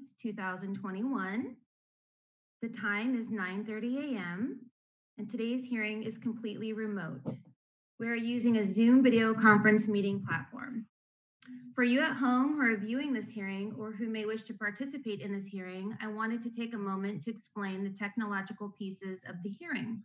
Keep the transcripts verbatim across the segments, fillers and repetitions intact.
two thousand twenty-one. The time is nine thirty a m and today's hearing is completely remote. We are using a Zoom video conference meeting platform. For you at home who are viewing this hearing or who may wish to participate in this hearing, I wanted to take a moment to explain the technological pieces of the hearing.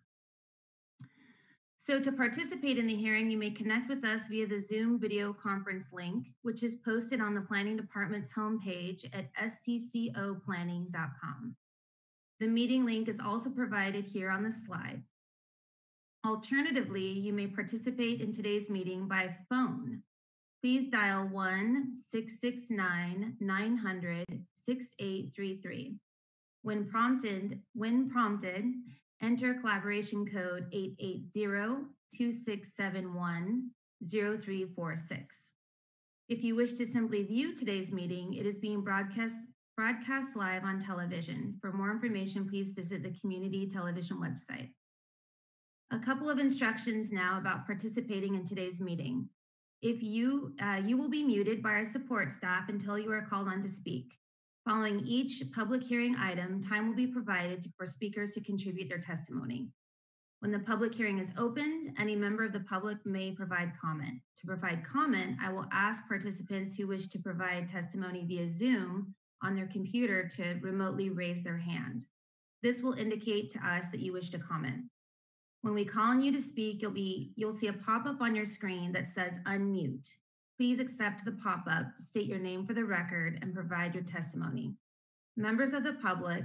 So to participate in the hearing, you may connect with us via the Zoom video conference link, which is posted on the Planning Department's homepage at s c c o planning dot com. The meeting link is also provided here on the slide. Alternatively, you may participate in today's meeting by phone. Please dial one six six nine nine hundred six eight three three. When prompted, when prompted, enter collaboration code eight eight zero two six seven one zero three four six. If you wish to simply view today's meeting, it is being broadcast broadcast live on television. For more information, please visit the community television website. A couple of instructions now about participating in today's meeting. If you, uh, you will be muted by our support staff until you are called on to speak. Following each public hearing item, time will be provided for speakers to contribute their testimony. When the public hearing is opened, any member of the public may provide comment. To provide comment, I will ask participants who wish to provide testimony via Zoom on their computer to remotely raise their hand. This will indicate to us that you wish to comment. When we call on you to speak, you'll be you'll see a pop-up on your screen that says unmute. Please accept the pop-up, state your name for the record, and provide your testimony. Members of the public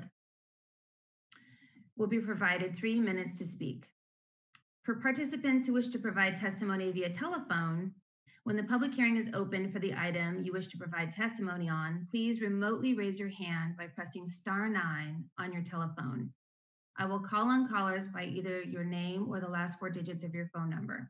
will be provided three minutes to speak. For participants who wish to provide testimony via telephone, when the public hearing is open for the item you wish to provide testimony on, please remotely raise your hand by pressing star nine on your telephone. I will call on callers by either your name or the last four digits of your phone number.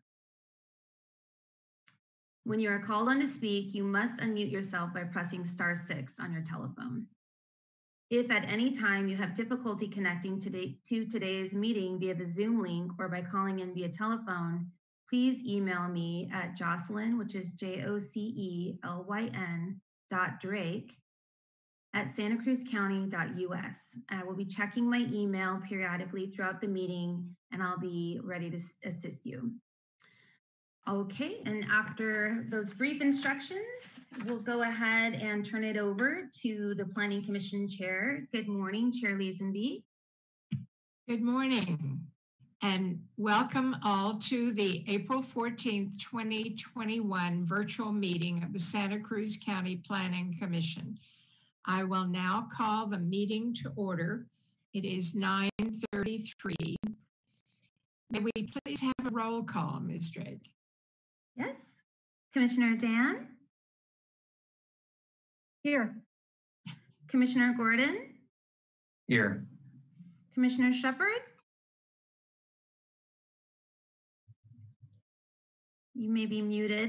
When you are called on to speak, you must unmute yourself by pressing star six on your telephone. If at any time you have difficulty connecting today, to today's meeting via the Zoom link or by calling in via telephone, please email me at Jocelyn, which is J O C E L Y N dot Drake at santa cruz county dot U S. I will be checking my email periodically throughout the meeting and I'll be ready to assist you. Okay, and after those brief instructions, we'll go ahead and turn it over to the Planning Commission Chair. Good morning, Chair Leesenby. Good morning, and welcome all to the April fourteenth, twenty twenty-one virtual meeting of the Santa Cruz County Planning Commission. I will now call the meeting to order. It is nine thirty-three. May we please have a roll call, Miz Drake? Yes. Commissioner Dan? Here. Commissioner Gordon? Here. Commissioner Shepard? You may be muted.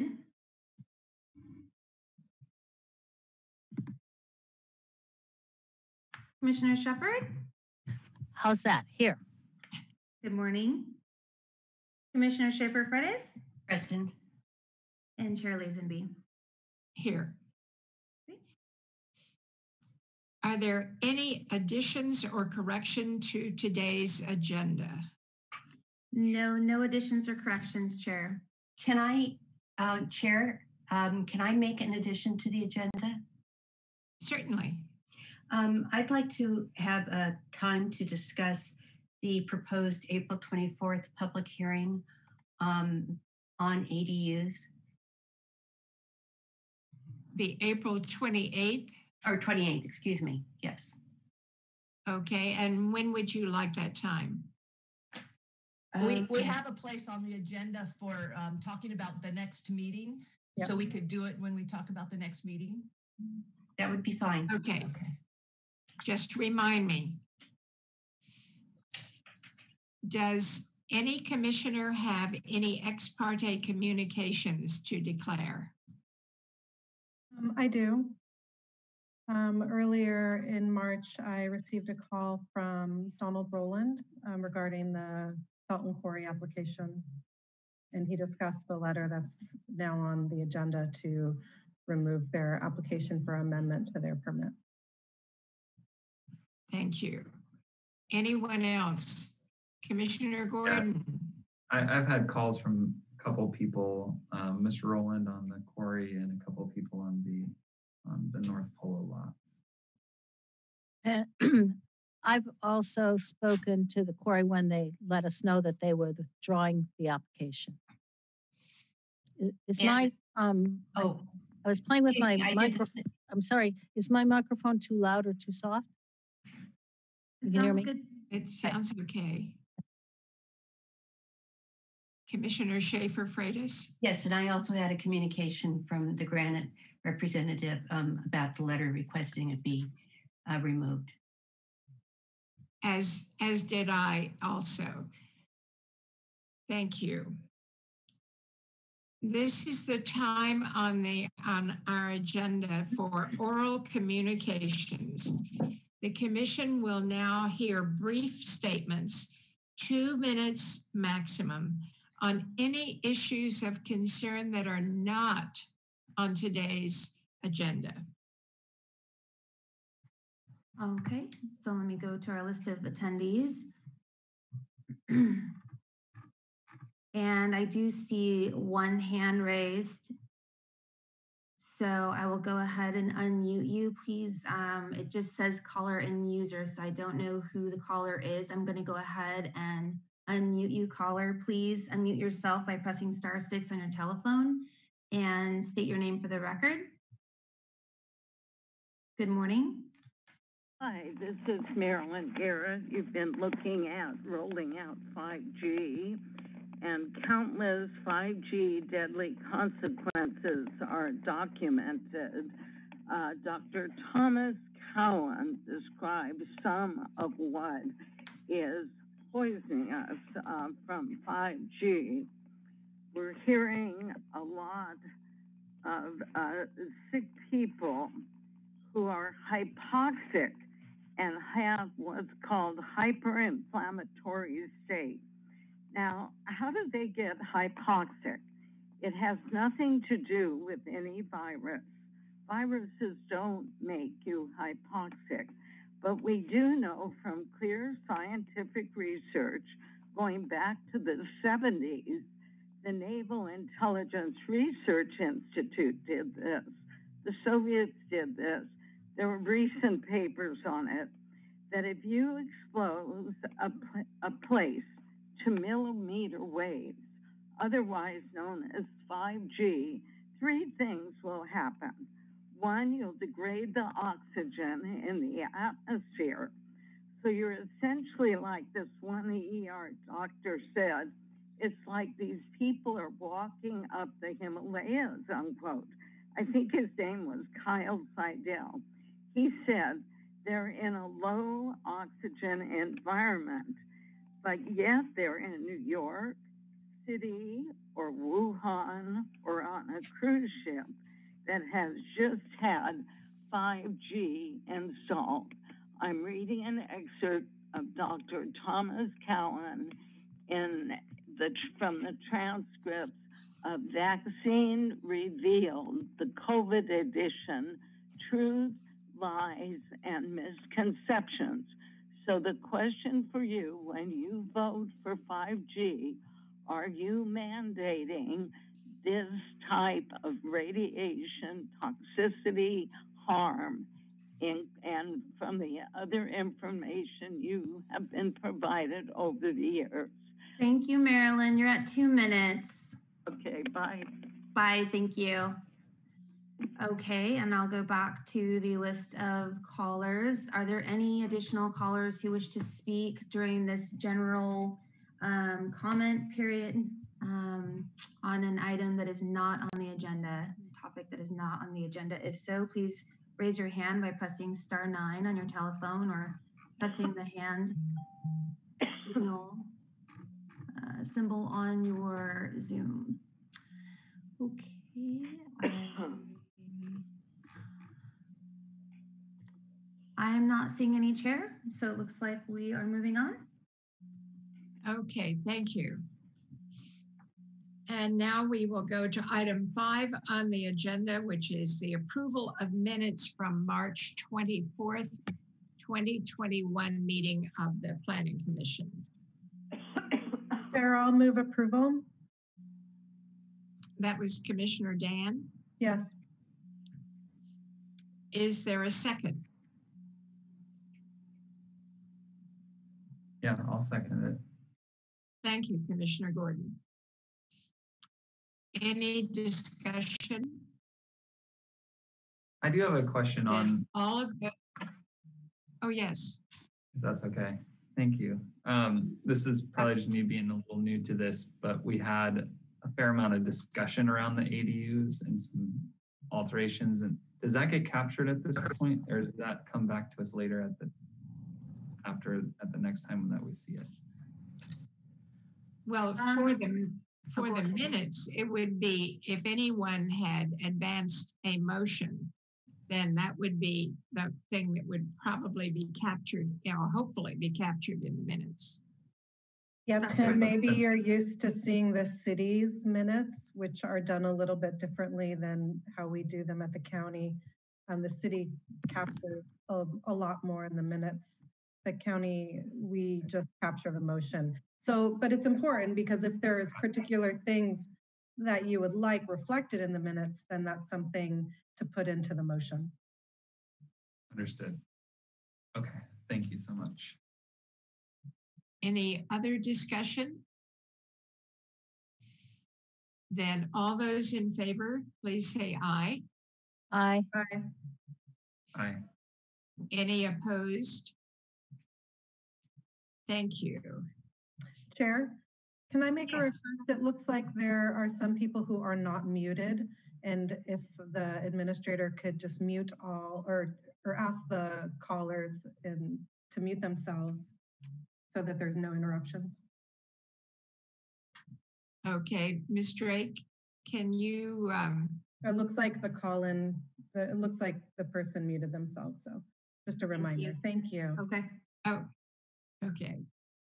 Commissioner Shepard? How's that? Here. Good morning. Commissioner Schaefer-Freitas? Present. And Chair Leesenby? Here. Are there any additions or correction to today's agenda? No, no additions or corrections, Chair. Can I, uh, Chair, um, can I make an addition to the agenda? Certainly. Um, I'd like to have a time to discuss the proposed April twenty-fourth public hearing um, on A D Us. The April twenty-eighth? Or twenty-eighth, excuse me, yes. Okay, and when would you like that time? We, Um, we have a place on the agenda for um, talking about the next meeting. Yep. So we could do it when we talk about the next meeting. That would be fine. Okay, Okay. just remind me. Does any commissioner have any ex parte communications to declare? Um, I do. Um, earlier in March, I received a call from Donald Rowland um, regarding the Felton Quarry application. And he discussed the letter that's now on the agenda to remove their application for amendment to their permit. Thank you. Anyone else? Commissioner Gordon? I, I've had calls from a couple people, um, Mister Rowland on the quarry and a couple people on the on the North Polo lots. And I've also spoken to the quarry when they let us know that they were withdrawing the application. Is, is And- my, um, Oh, I was playing with my I didn't- microphone. I'm sorry, is my microphone too loud or too soft? It You can hear sounds me? good. It sounds okay. Commissioner Schaefer Freitas? yes, and I also had a communication from the Granite representative um, about the letter requesting it be uh, removed. As, as did I also. Thank you. This is the time on the on our agenda for oral communications. The commission will now hear brief statements, two minutes maximum, on any issues of concern that are not on today's agenda. Okay, so let me go to our list of attendees. And I do see one hand raised. So I will go ahead and unmute you, please. Um, it just says caller and user, so I don't know who the caller is. I'm going to go ahead and unmute you, caller. Please unmute yourself by pressing star six on your telephone and state your name for the record. Good morning. Hi, this is Marilyn Garrett. You've been looking at rolling out five G, and countless five G deadly consequences are documented. Uh, Doctor Thomas Cowan describes some of what is poisoning us uh, from five G. We're hearing a lot of uh, sick people who are hypoxic and have what's called hyperinflammatory state. Now, how do they get hypoxic? It has nothing to do with any virus. Viruses don't make you hypoxic, but we do know from clear scientific research going back to the seventies, the Naval Intelligence Research Institute did this. The Soviets did this. There were recent papers on it, that if you expose a, a place to millimeter waves, otherwise known as five G, three things will happen. One, you'll degrade the oxygen in the atmosphere. So you're essentially like this one E R doctor said, it's like these people are walking up the Himalayas, unquote. I think his name was Kyle Seidel. He said they're in a low oxygen environment, but yet they're in New York City or Wuhan or on a cruise ship that has just had five G installed. I'm reading an excerpt of Doctor Thomas Cowan in the, from the transcripts of Vaccine Revealed, the COVID edition, Truth, Lies, and Misconceptions. So the question for you, when you vote for five G, are you mandating this type of radiation, toxicity, harm, in, and from the other information you have been provided over the years? Thank you, Marilyn. You're at two minutes. Okay, bye. Bye, thank you. Okay, and I'll go back to the list of callers. Are there any additional callers who wish to speak during this general um, comment period um, on an item that is not on the agenda, topic that is not on the agenda? If so, please raise your hand by pressing star nine on your telephone or pressing the hand signal uh, symbol on your Zoom. Okay. Um, I'm not seeing any chair, so it looks like we are moving on. Okay, thank you. And now we will go to item five on the agenda, which is the approval of minutes from March twenty-fourth, twenty twenty-one meeting of the Planning Commission. Chair, I'll move approval. That was Commissioner Dan. Yes. Is there a second? Yeah, I'll second it. Thank you, Commissioner Gordon. Any discussion? I do have a question Then on, all of the, oh yes. if that's okay. Thank you. Um, this is probably just me being a little new to this, but we had a fair amount of discussion around the A D Us and some alterations. And does that get captured at this point, or does that come back to us later at the after at the next time that we see it? Well, Um, for the so for go the ahead. minutes, it would be if anyone had advanced a motion, then that would be the thing that would probably be captured, you know, hopefully be captured in the minutes. Yeah, That's Tim, right. maybe That's- you're used to seeing the city's minutes, which are done a little bit differently than how we do them at the county. Um, the city captures a, a lot more in the minutes. The county, we just capture the motion. So, but it's important because if there's particular things that you would like reflected in the minutes, then that's something to put into the motion. Understood. Okay, thank you so much. Any other discussion? Then all those in favor, please say aye. Aye. Aye. Aye. Any opposed? Thank you. Chair, can I make a Yes. request? It looks like there are some people who are not muted. And if the administrator could just mute all or, or ask the callers and to mute themselves so that there's no interruptions. Okay, Miz Drake, can you, um, It looks like the call-in, the- it looks like the person muted themselves. So just a reminder. you. Thank you. Okay. oh, okay.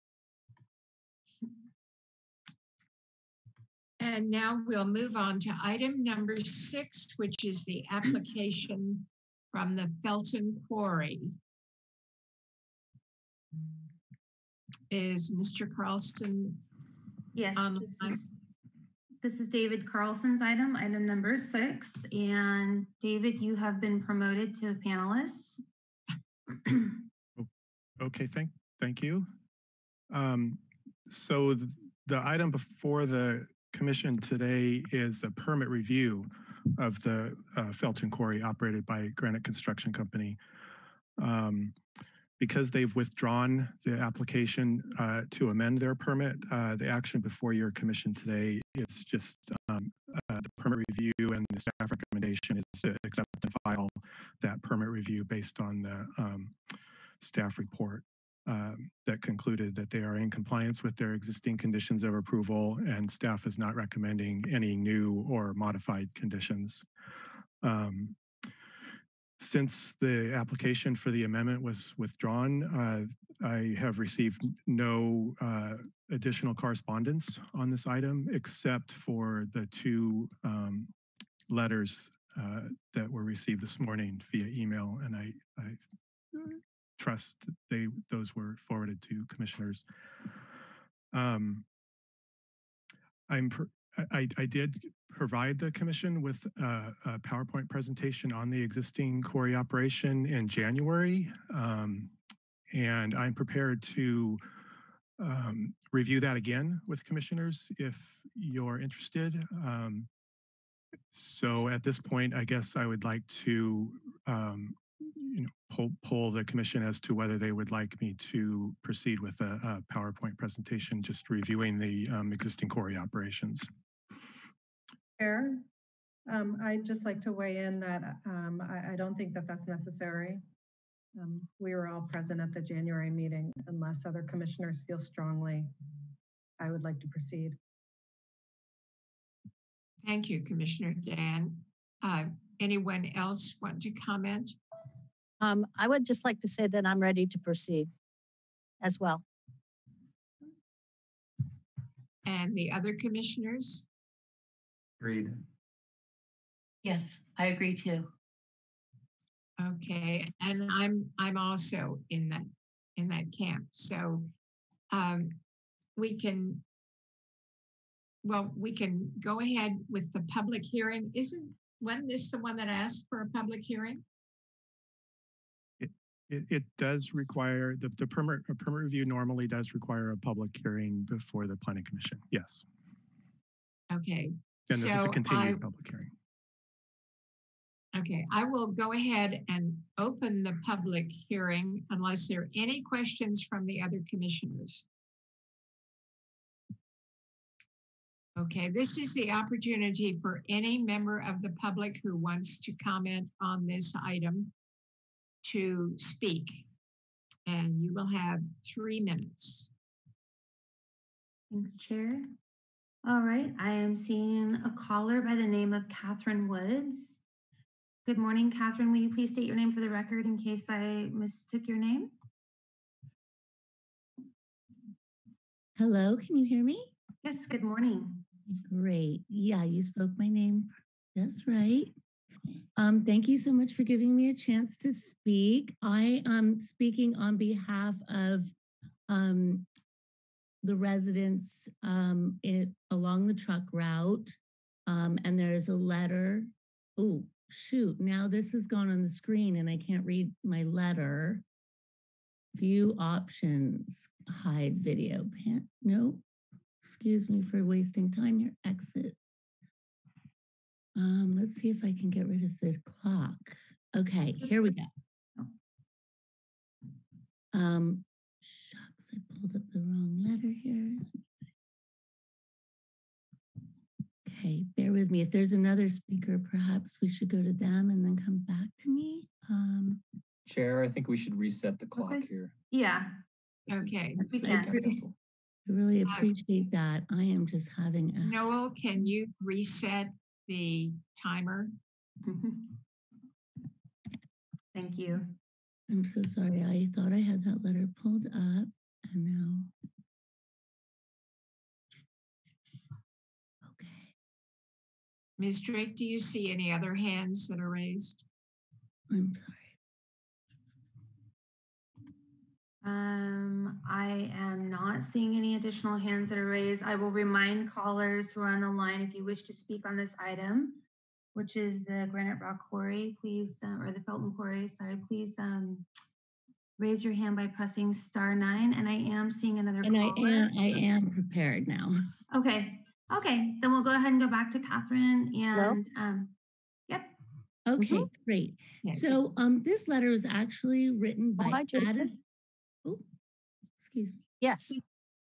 And now we'll move on to item number six, which is the application from the Felton Quarry. Is Mister Carlson? Yes, Um, this I- is, this is David Carlson's item, item number six. And David, you have been promoted to a panelist. Okay, thank, thank you. Um, so th- the item before the commission today is a permit review of the uh, Felton Quarry operated by Granite Construction Company. Um, because they've withdrawn the application uh, to amend their permit, uh, the action before your commission today is just um, uh, the permit review, and the staff recommendation is to accept and file that permit review based on the um, staff report um, that concluded that they are in compliance with their existing conditions of approval, and staff is not recommending any new or modified conditions. Um, Since the application for the amendment was withdrawn, uh, I have received no uh, additional correspondence on this item, except for the two um, letters uh, that were received this morning via email, and I, I trust they those were forwarded to commissioners. Um, I'm I, I did provide the commission with a, a PowerPoint presentation on the existing quarry operation in January, um, and I'm prepared to um, review that again with commissioners if you're interested. Um, so at this point, I guess I would like to um, you know, poll, poll the commission as to whether they would like me to proceed with a, a PowerPoint presentation, just reviewing the um, existing quarry operations. Chair, um, I'd just like to weigh in that um, I, I don't think that that's necessary. Um, we were all present at the January meeting. Unless other commissioners feel strongly, I would like to proceed. Thank you, Commissioner Dan. Uh, anyone else want to comment? Um, I would just like to say that I'm ready to proceed as well. And the other commissioners? Agreed. Yes, I agree too. Okay, and I'm I'm also in that in that camp. So um, we can well we can go ahead with the public hearing. Isn't wasn't this the one that asked for a public hearing? It, it, it does require, the, the permit, a permit review normally does require a public hearing before the planning commission. Yes. Okay. And this is so a continued I, public hearing. Okay, I will go ahead and open the public hearing unless there are any questions from the other commissioners. Okay, this is the opportunity for any member of the public who wants to comment on this item to speak. And you will have three minutes. Thanks, Chair. All right, I am seeing a caller by the name of Catherine Woods. Good morning, Catherine. Will you please state your name for the record in case I mistook your name? Hello, can you hear me? Yes, good morning. Great. Yeah, you spoke my name just right. Um, thank you so much for giving me a chance to speak. I am speaking on behalf of um, the residents um, it, along the truck route. Um, and there's a letter. Oh, shoot. Now this has gone on the screen and I can't read my letter. View options, hide video. Pan no, excuse me for wasting time here. Exit. Um, let's see if I can get rid of the clock. Okay, here we go. Um, shucks, I pulled up the wrong letter here. Okay, bear with me. If there's another speaker, perhaps we should go to them and then come back to me. Um, Chair, I think we should reset the clock okay. here. Yeah. This okay. Is, this I, is really, I really appreciate that. I am just having a... Noel, can you reset the timer? Thank you. I'm so sorry. I thought I had that letter pulled up and now... Miz Drake, do you see any other hands that are raised? I'm sorry. Um, I am not seeing any additional hands that are raised. I will remind callers who are on the line, if you wish to speak on this item, which is the Granite Rock Quarry, please, uh, or the Felton Quarry, sorry, please um, raise your hand by pressing star nine. And I am seeing another and caller. I am, I am prepared now. Okay. Okay, then we'll go ahead and go back to Catherine and um, yep. Okay, mm-hmm. great. So um, this letter was actually written by Hi, Addison. Oh, excuse me. Yes.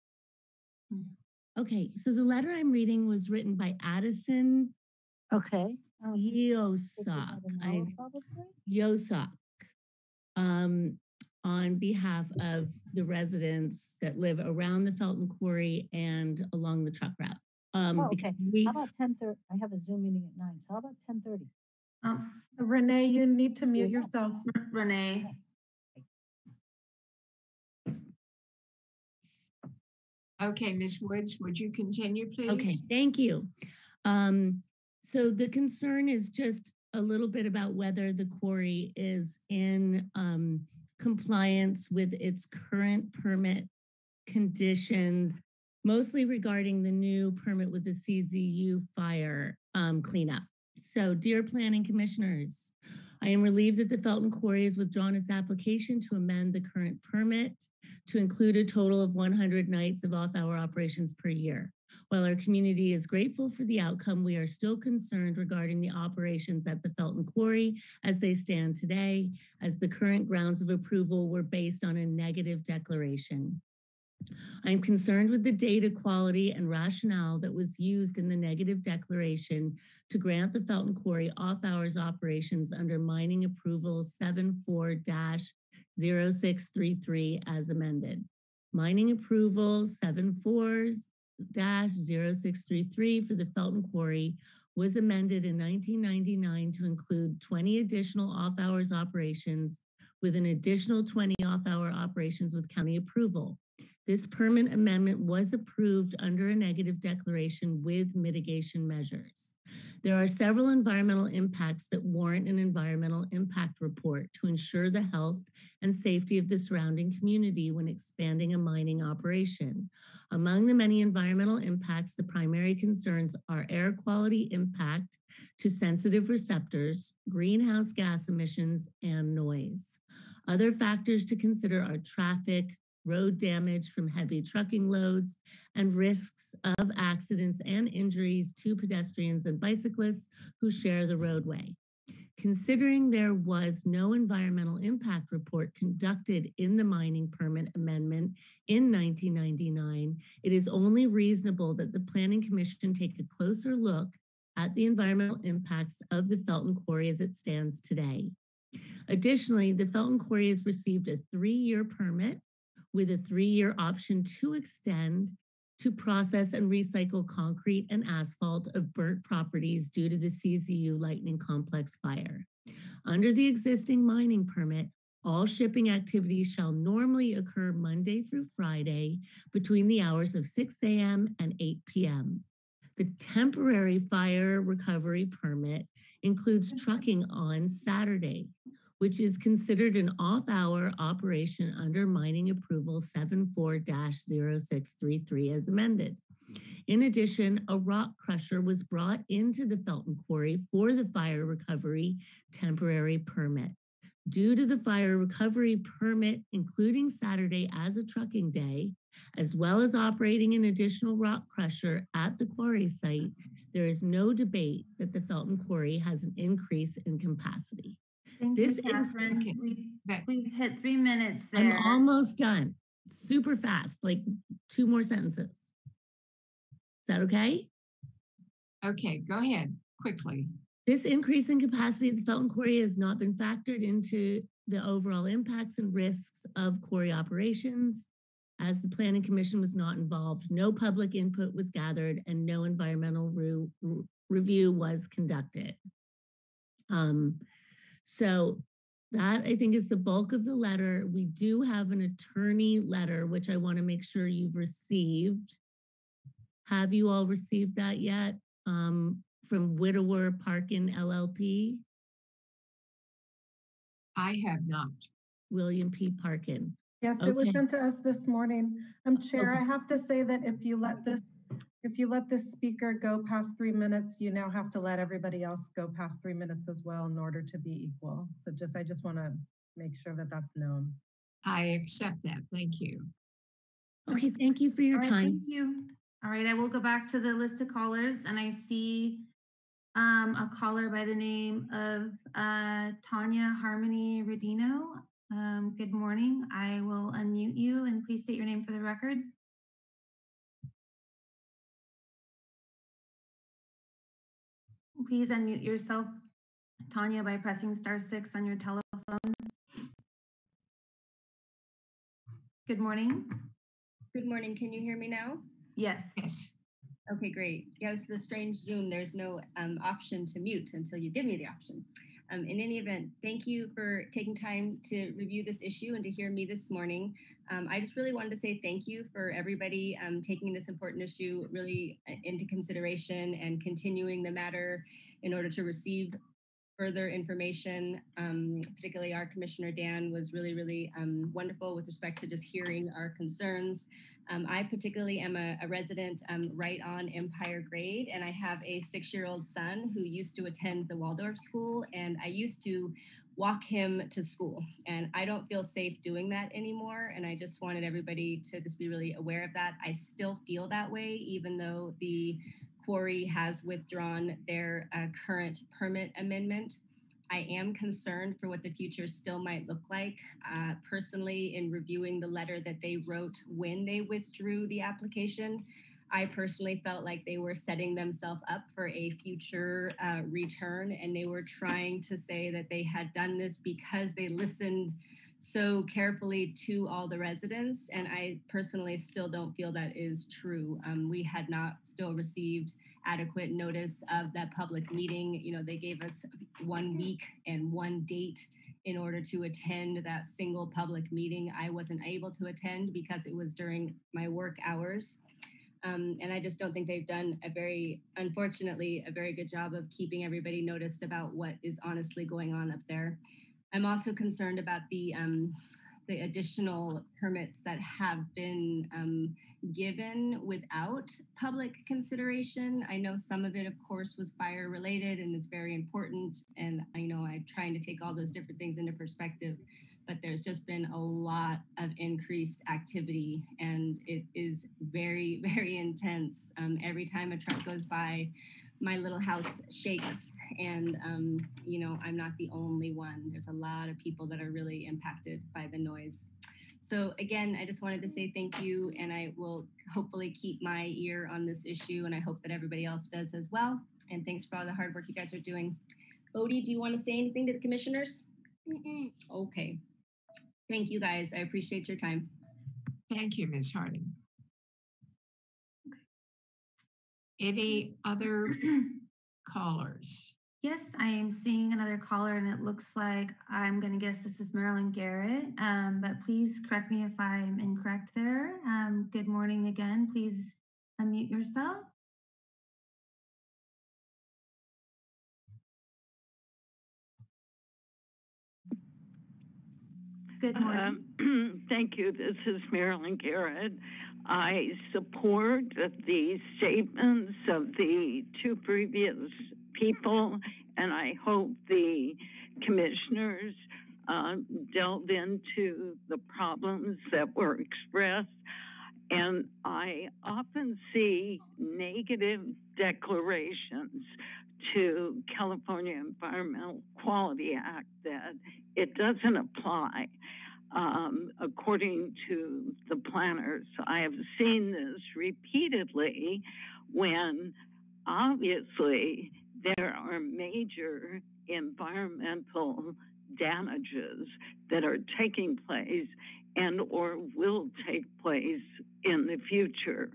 Okay, so the letter I'm reading was written by Addison. Okay. Yosak. I, Yosak. Um, on behalf of the residents that live around the Felton Quarry and along the truck route. Um, oh, okay. We, how about ten thirty? I have a Zoom meeting at nine. So how about ten thirty? Um, Renee, you need to mute yourself. Renee. Okay, Miz Woods, would you continue, please? Okay, thank you. Um, so the concern is just a little bit about whether the quarry is in um, compliance with its current permit conditions, mostly regarding the new permit with the C Z U fire um, cleanup. So, dear planning commissioners, I am relieved that the Felton Quarry has withdrawn its application to amend the current permit to include a total of one hundred nights of off-hour operations per year. While our community is grateful for the outcome, we are still concerned regarding the operations at the Felton Quarry as they stand today, as the current grounds of approval were based on a negative declaration. I'm concerned with the data quality and rationale that was used in the negative declaration to grant the Felton Quarry off-hours operations under mining approval seven four dash zero six three three as amended. Mining approval seven four dash zero six three three for the Felton Quarry was amended in nineteen ninety-nine to include twenty additional off-hours operations with an additional twenty off-hour operations with county approval. This permit amendment was approved under a negative declaration with mitigation measures. There are several environmental impacts that warrant an environmental impact report to ensure the health and safety of the surrounding community when expanding a mining operation. Among the many environmental impacts, the primary concerns are air quality impact to sensitive receptors, greenhouse gas emissions, and noise. Other factors to consider are traffic, road damage from heavy trucking loads, and risks of accidents and injuries to pedestrians and bicyclists who share the roadway. Considering there was no environmental impact report conducted in the mining permit amendment in nineteen ninety-nine, it is only reasonable that the Planning Commission take a closer look at the environmental impacts of the Felton Quarry as it stands today. Additionally, the Felton Quarry has received a three-year permit with a three-year option to extend to process and recycle concrete and asphalt of burnt properties due to the C Z U Lightning Complex fire. Under the existing mining permit, all shipping activities shall normally occur Monday through Friday between the hours of six A M and eight P M The temporary fire recovery permit includes trucking on Saturday, which is considered an off-hour operation under Mining Approval seven four dash zero six three three as amended. In addition, a rock crusher was brought into the Felton Quarry for the fire recovery temporary permit. Due to the fire recovery permit, including Saturday as a trucking day, as well as operating an additional rock crusher at the quarry site, there is no debate that the Felton Quarry has an increase in capacity. Thank This you, Catherine. okay. We, we've hit three minutes there. I'm almost done. Super fast, like two more sentences. Is that okay? Okay, go ahead, quickly. This increase in capacity at the Felton Quarry has not been factored into the overall impacts and risks of quarry operations. As the Planning Commission was not involved, no public input was gathered and no environmental re re review was conducted. Um, So that I think is the bulk of the letter. We do have an attorney letter, which I want to make sure you've received. Have you all received that yet? Um, from Widower Parkin L L P? I have not. William P. Parkin. Yes, okay. It was sent to us this morning. Um, Chair, Okay. I have to say that if you let this, if you let this speaker go past three minutes, you now have to let everybody else go past three minutes as well in order to be equal. So just, I just want to make sure that that's known. I accept that. Thank you. Okay, thank you for your All right, time. thank you. All right, I will go back to the list of callers, and I see um, a caller by the name of uh, Tanya Harmony Redino. Um, good morning. I will unmute you, and please state your name for the record. Please unmute yourself, Tanya, by pressing star six on your telephone. Good morning. Good morning. Can you hear me now? Yes. Yes. Okay, great. Yeah, this is a strange Zoom. There's no um, option to mute until you give me the option. Um, in any event, thank you for taking time to review this issue and to hear me this morning. Um, I just really wanted to say thank you for everybody um, taking this important issue really into consideration and continuing the matter in order to receive further information. Um, particularly our Commissioner Dan was really, really um, wonderful with respect to just hearing our concerns. Um, I particularly am a, a resident um, right on Empire Grade, and I have a six-year-old son who used to attend the Waldorf school, and I used to walk him to school. And I don't feel safe doing that anymore, and I just wanted everybody to just be really aware of that. I still feel that way, even though the quarry has withdrawn their uh, current permit amendment. I am concerned for what the future still might look like. Uh, personally, in reviewing the letter that they wrote when they withdrew the application, I personally felt like they were setting themselves up for a future uh, return, and they were trying to say that they had done this because they listened so carefully to all the residents, and I personally still don't feel that is true. Um, we had not still received adequate notice of that public meeting. You know, they gave us one week and one date in order to attend that single public meeting. I wasn't able to attend because it was during my work hours. Um, and I just don't think they've done a very, unfortunately, a very good job of keeping everybody noticed about what is honestly going on up there. I'm also concerned about the um, the additional permits that have been um, given without public consideration. I know some of it, of course, was fire related and it's very important. And I know I'm trying to take all those different things into perspective, but there's just been a lot of increased activity and it is very, very intense. Um, every time a truck goes by, my little house shakes and, um, you know, I'm not the only one. There's a lot of people that are really impacted by the noise. So again, I just wanted to say thank you and I will hopefully keep my ear on this issue and I hope that everybody else does as well. And thanks for all the hard work you guys are doing. Odie, do you want to say anything to the commissioners? Mm-mm. Okay. Thank you guys. I appreciate your time. Thank you, Miz Harding. Any other callers? Yes, I am seeing another caller and it looks like I'm going to guess this is Marilyn Garrett, um, but please correct me if I'm incorrect there. Um, good morning again. Please unmute yourself. Good morning. Um, thank you. This is Marilyn Garrett. I support the statements of the two previous people, and I hope the commissioners uh, delve into the problems that were expressed. And I often see negative declarations to California Environmental Quality Act that it doesn't apply. Um, according to the planners, I have seen this repeatedly when obviously there are major environmental damages that are taking place and or will take place in the future.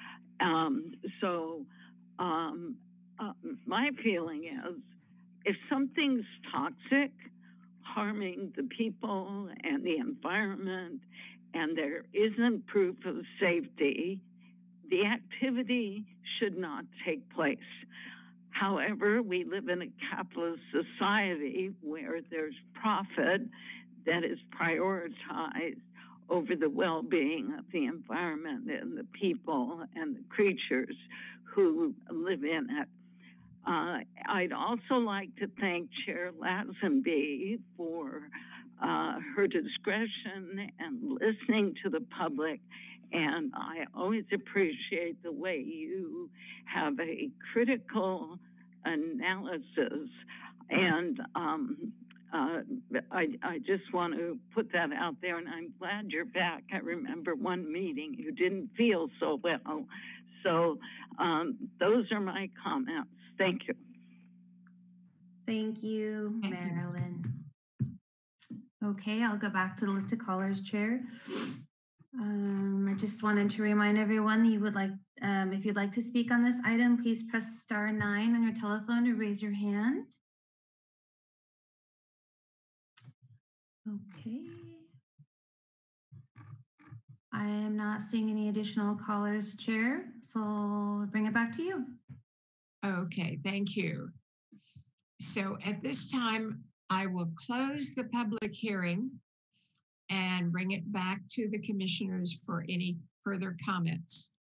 Um, so um, uh, my feeling is if something's toxic, harming the people and the environment, and there isn't proof of safety, the activity should not take place. However, we live in a capitalist society where there's profit that is prioritized over the well-being of the environment and the people and the creatures who live in it. Uh, I'd also like to thank Chair Lazenby for uh, her discretion and listening to the public. And I always appreciate the way you have a critical analysis. And um, uh, I, I just want to put that out there. And I'm glad you're back. I remember one meeting you didn't feel so well. So um, those are my comments. Thank you. Thank you, Marilyn. Okay, I'll go back to the list of callers, Chair. Um, I just wanted to remind everyone you would like, um, if you'd like to speak on this item, please press star nine on your telephone to raise your hand. Okay. I am not seeing any additional callers, Chair, so I'll bring it back to you. Okay, thank you. So at this time, I will close the public hearing and bring it back to the commissioners for any further comments.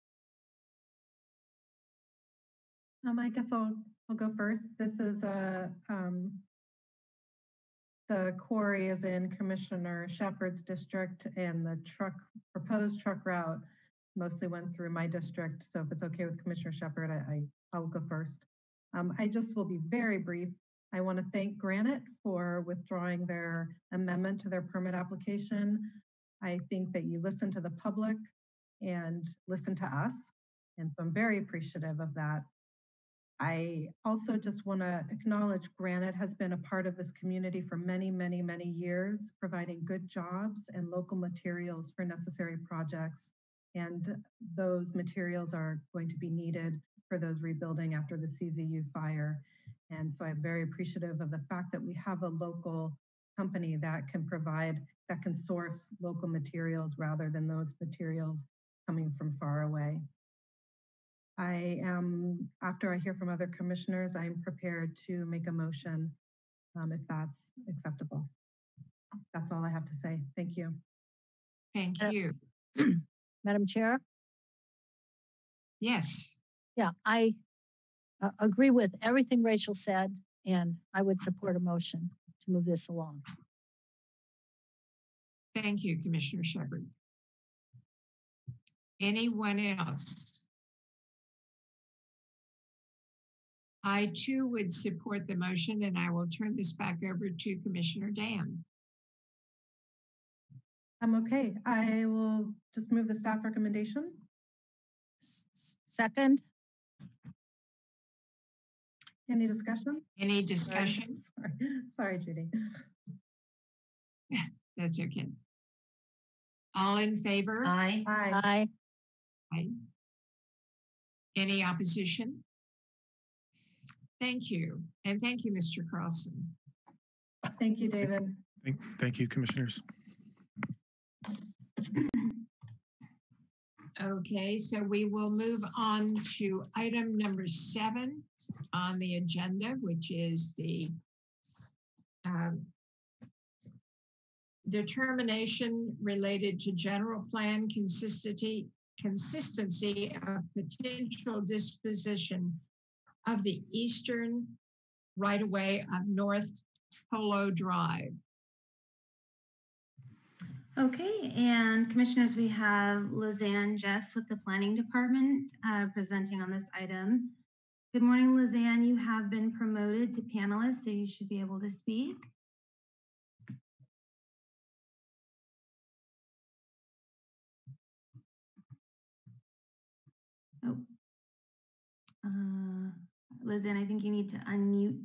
Um, I guess I'll, I'll go first. This is a, um, the quarry is in Commissioner Shepherd's district and the truck, proposed truck route mostly went through my district. So if it's okay with Commissioner Shepherd, I, I, I'll go first. Um, I just will be very brief. I want to thank Granite for withdrawing their amendment to their permit application. I think that you listen to the public and listen to us. And so I'm very appreciative of that. I also just want to acknowledge Granite has been a part of this community for many, many, many years, providing good jobs and local materials for necessary projects. And those materials are going to be needed for those rebuilding after the C Z U fire. And so I'm very appreciative of the fact that we have a local company that can provide, that can source local materials rather than those materials coming from far away. I am, after I hear from other commissioners, I'm prepared to make a motion um, if that's acceptable. That's all I have to say. Thank you. Thank you. Madam Chair? Yes. Yeah, I uh, agree with everything Rachel said, and I would support a motion to move this along. Thank you, Commissioner Shepherd. Anyone else? I too would support the motion, and I will turn this back over to Commissioner Dan. I'm okay. I will just move the staff recommendation. S Second? Any discussion? Any discussion? Sorry, Sorry Judy. That's okay. All in favor? Aye. Aye. Aye. Aye. Any opposition? Thank you. And thank you, Mister Carlson. Thank you, David. Thank, thank you, commissioners. Okay, so we will move on to item number seven on the agenda, which is the um, determination related to general plan consistency, consistency of potential disposition of the eastern right-of-way of North Polo Drive. Okay, and commissioners, we have Lizanne Jess with the Planning Department uh, presenting on this item. Good morning, Lizanne. You have been promoted to panelist, so you should be able to speak. Oh, uh, Lizanne, I think you need to unmute.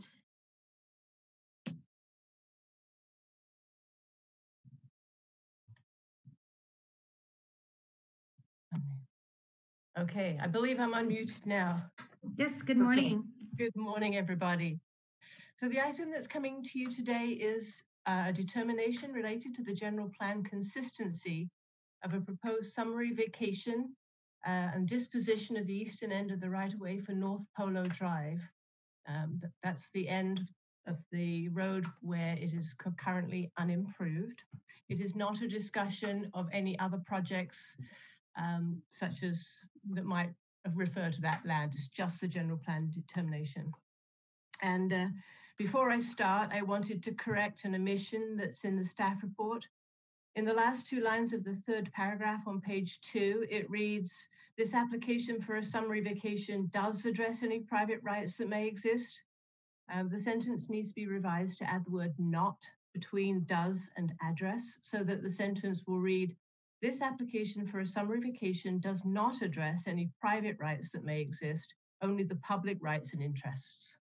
Okay, I believe I'm unmuted now. Yes, good morning. Okay. Good morning, everybody. So the item that's coming to you today is a determination related to the general plan consistency of a proposed summary vacation uh, and disposition of the eastern end of the right-of-way for North Polo Drive. Um, that's the end of the road where it is currently unimproved. It is not a discussion of any other projects um, such as that might refer to that land. It's just the general plan determination. And uh, before I start, I wanted to correct an omission that's in the staff report. In the last two lines of the third paragraph on page two, it reads, "This application for a summary vacation does address any private rights that may exist." Um, the sentence needs to be revised to add the word "not" between "does" and "address," so that the sentence will read, "This application for a summary vacation does not address any private rights that may exist, only the public rights and interests."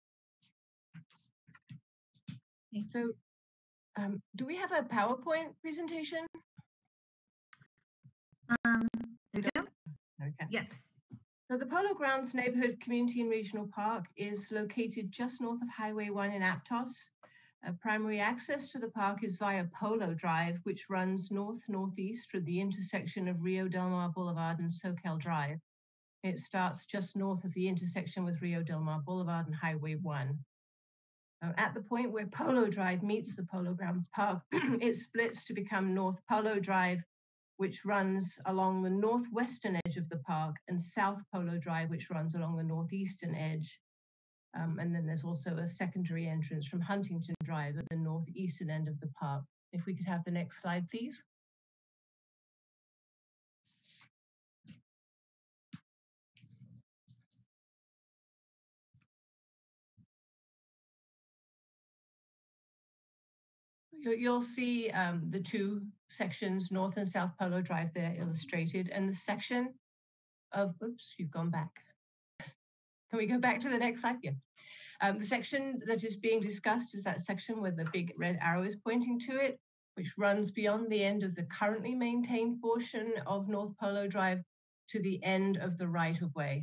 So, um, do we have a PowerPoint presentation? Um, there you go. Okay. Yes. So the Polo Grounds Neighborhood Community and Regional Park is located just north of Highway one in Aptos. Uh, primary access to the park is via Polo Drive, which runs north-northeast from the intersection of Rio Del Mar Boulevard and Soquel Drive. It starts just north of the intersection with Rio Del Mar Boulevard and Highway one. Uh, at the point where Polo Drive meets the Polo Grounds Park, it splits to become North Polo Drive, which runs along the northwestern edge of the park, and South Polo Drive, which runs along the northeastern edge. Um, and then there's also a secondary entrance from Huntington Drive at the northeastern end of the park. If we could have the next slide, please. You'll see um, the two sections, North and South Polo Drive there illustrated, and the section of, oops, you've gone back. Can we go back to the next slide? Yeah. Um, the section that is being discussed is that section where the big red arrow is pointing to it, which runs beyond the end of the currently maintained portion of North Polo Drive to the end of the right-of-way.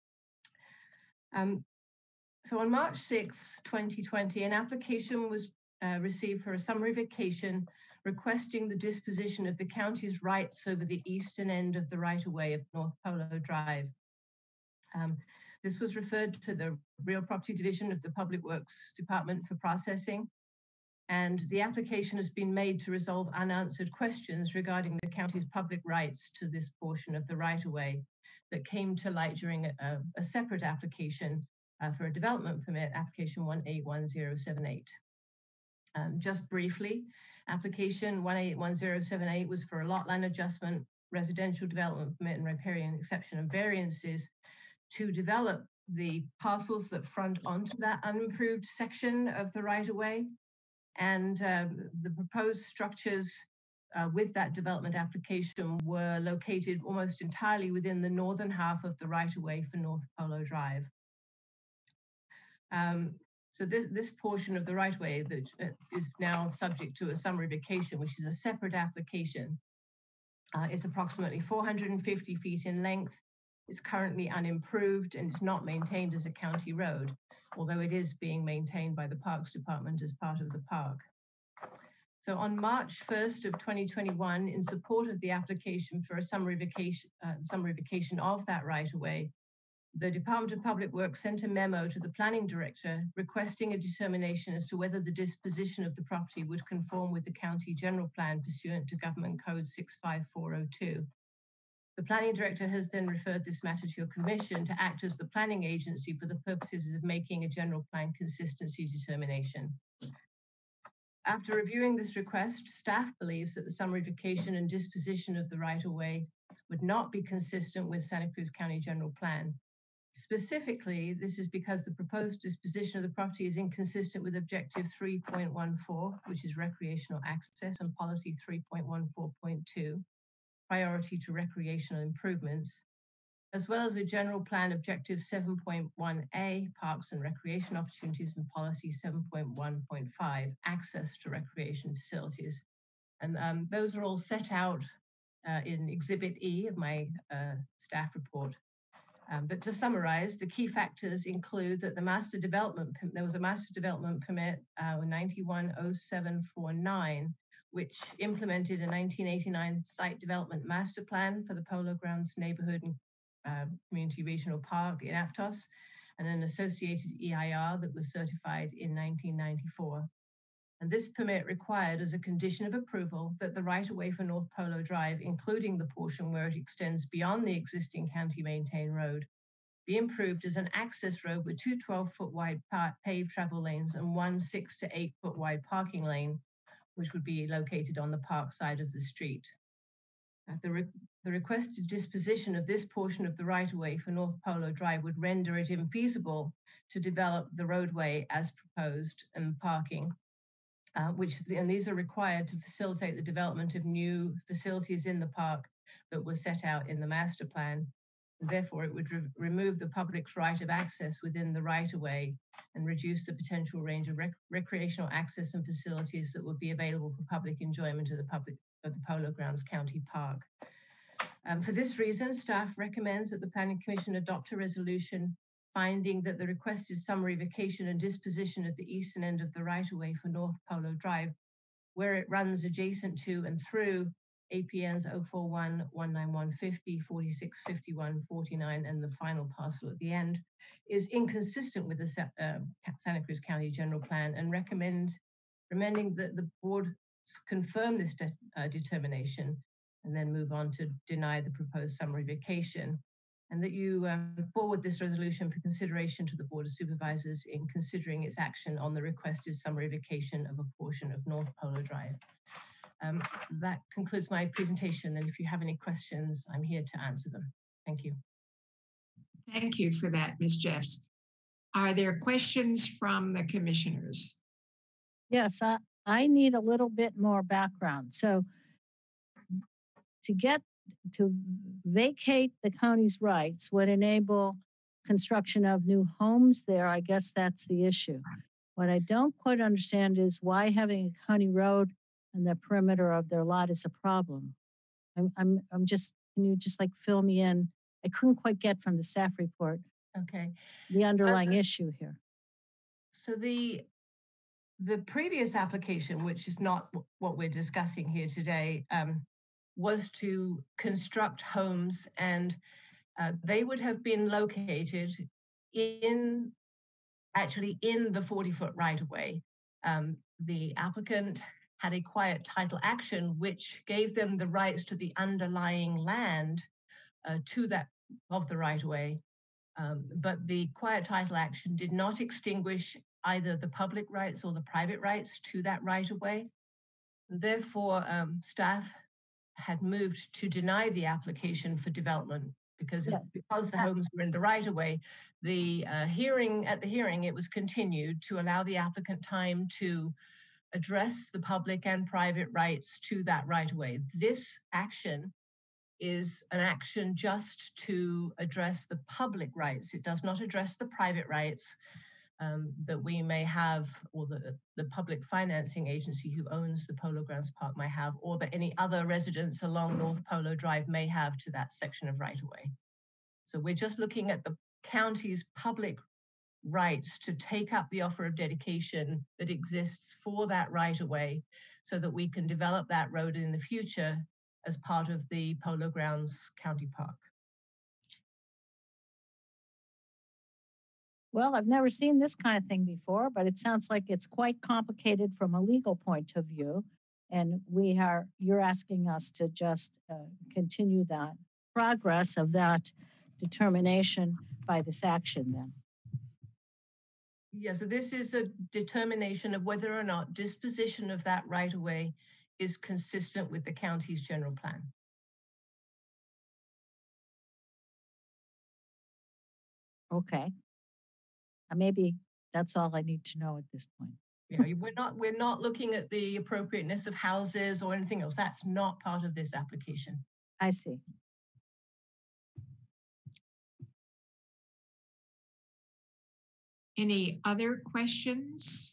Um, so on March sixth, twenty twenty, an application was uh, received for a summary vacation requesting the disposition of the county's rights over the eastern end of the right-of-way of North Polo Drive. Um, this was referred to the Real Property Division of the Public Works Department for processing, and the application has been made to resolve unanswered questions regarding the county's public rights to this portion of the right-of-way that came to light during a, a separate application uh, for a development permit, application one eight one zero seven eight. Um, just briefly, application one eight one zero seven eight was for a lot line adjustment, residential development permit and riparian exception and variances to develop the parcels that front onto that unimproved section of the right-of-way. And uh, the proposed structures uh, with that development application were located almost entirely within the northern half of the right-of-way for North Polo Drive. Um, so this, this portion of the right-of-way that uh, is now subject to a summary vacation, which is a separate application, uh, is approximately four hundred fifty feet in length. It's currently unimproved and it's not maintained as a county road, although it is being maintained by the Parks Department as part of the park. So on March first of twenty twenty-one, in support of the application for a summary vacation, uh, summary vacation of that right-of-way, the Department of Public Works sent a memo to the planning director requesting a determination as to whether the disposition of the property would conform with the county general plan pursuant to Government Code six five four oh two. The planning director has then referred this matter to your commission to act as the planning agency for the purposes of making a general plan consistency determination. After reviewing this request, staff believes that the summary vacation and disposition of the right-of-way would not be consistent with Santa Cruz County General Plan. Specifically, this is because the proposed disposition of the property is inconsistent with Objective three point one four, which is recreational access, and Policy three point one four point two, priority to recreational improvements, as well as with General Plan Objective seven point one A, Parks and Recreation Opportunities, and Policy seven point one point five, access to recreation facilities. And um, those are all set out uh, in Exhibit E of my uh, staff report. Um, but to summarize, the key factors include that the master development, there was a master development permit uh, ninety-one oh seven forty-nine, which implemented a nineteen eighty-nine site development master plan for the Polo Grounds Neighborhood and uh, Community Regional Park in Aptos, and an associated E I R that was certified in nineteen ninety-four. And this permit required as a condition of approval that the right-of-way for North Polo Drive, including the portion where it extends beyond the existing county maintained road, be improved as an access road with two twelve foot wide paved travel lanes and one six to eight foot wide parking lane, which would be located on the park side of the street. Uh, the, re the requested disposition of this portion of the right-of-way for North Polo Drive would render it infeasible to develop the roadway as proposed and parking. Uh, which and these are required to facilitate the development of new facilities in the park that were set out in the master plan. And therefore, it would re remove the public's right of access within the right-of-way and reduce the potential range of rec recreational access and facilities that would be available for public enjoyment of the public of the Polo Grounds County Park. Um, for this reason, staff recommends that the Planning Commission adopt a resolution finding that the requested summary vacation and disposition of the eastern end of the right-of-way for North Polo Drive, where it runs adjacent to and through A P Ns zero four one, one nine one, fifty, forty-six, fifty-one, forty-nine, and the final parcel at the end, is inconsistent with the uh, Santa Cruz County General Plan, and recommend recommending that the board confirm this de uh, determination and then move on to deny the proposed summary vacation, and that you um, forward this resolution for consideration to the Board of Supervisors in considering its action on the requested summary vacation of a portion of North Polo Drive. Um, that concludes my presentation, and if you have any questions, I'm here to answer them. Thank you. Thank you for that, Miz Jeffs. Are there questions from the commissioners? Yes, I, I need a little bit more background. So to get to vacate the county's rights would enable construction of new homes there. I guess that's the issue. What I don't quite understand is why having a county road in the perimeter of their lot is a problem. I'm, I'm, I'm just, can you just like fill me in? I couldn't quite get from the staff report Okay. the underlying uh, issue here. So the the previous application, which is not what we're discussing here today, um, was to construct homes, and uh, they would have been located in, actually in the forty foot right of way. Um, the applicant had a quiet title action, which gave them the rights to the underlying land uh, to that of the right of way. Um, but the quiet title action did not extinguish either the public rights or the private rights to that right of way. Therefore, um, staff had moved to deny the application for development because of, Yeah. because the homes were in the right of way. The uh, hearing at the hearing, it was continued to allow the applicant time to address the public and private rights to that right of way. This action is an action just to address the public rights. It does not address the private rights um, that we may have, or the, the public financing agency who owns the Polo Grounds Park may have, or that any other residents along North Polo Drive may have to that section of right-of-way. So we're just looking at the county's public rights to take up the offer of dedication that exists for that right-of-way so that we can develop that road in the future as part of the Polo Grounds County Park. Well, I've never seen this kind of thing before, but it sounds like it's quite complicated from a legal point of view. And we are, you're asking us to just uh, continue that progress of that determination by this action then. Yeah, so this is a determination of whether or not disposition of that right-of-way is consistent with the county's general plan. Okay. Uh, maybe that's all I need to know at this point. You know, we're not we're not looking at the appropriateness of houses or anything else. That's not part of this application. I see. Any other questions?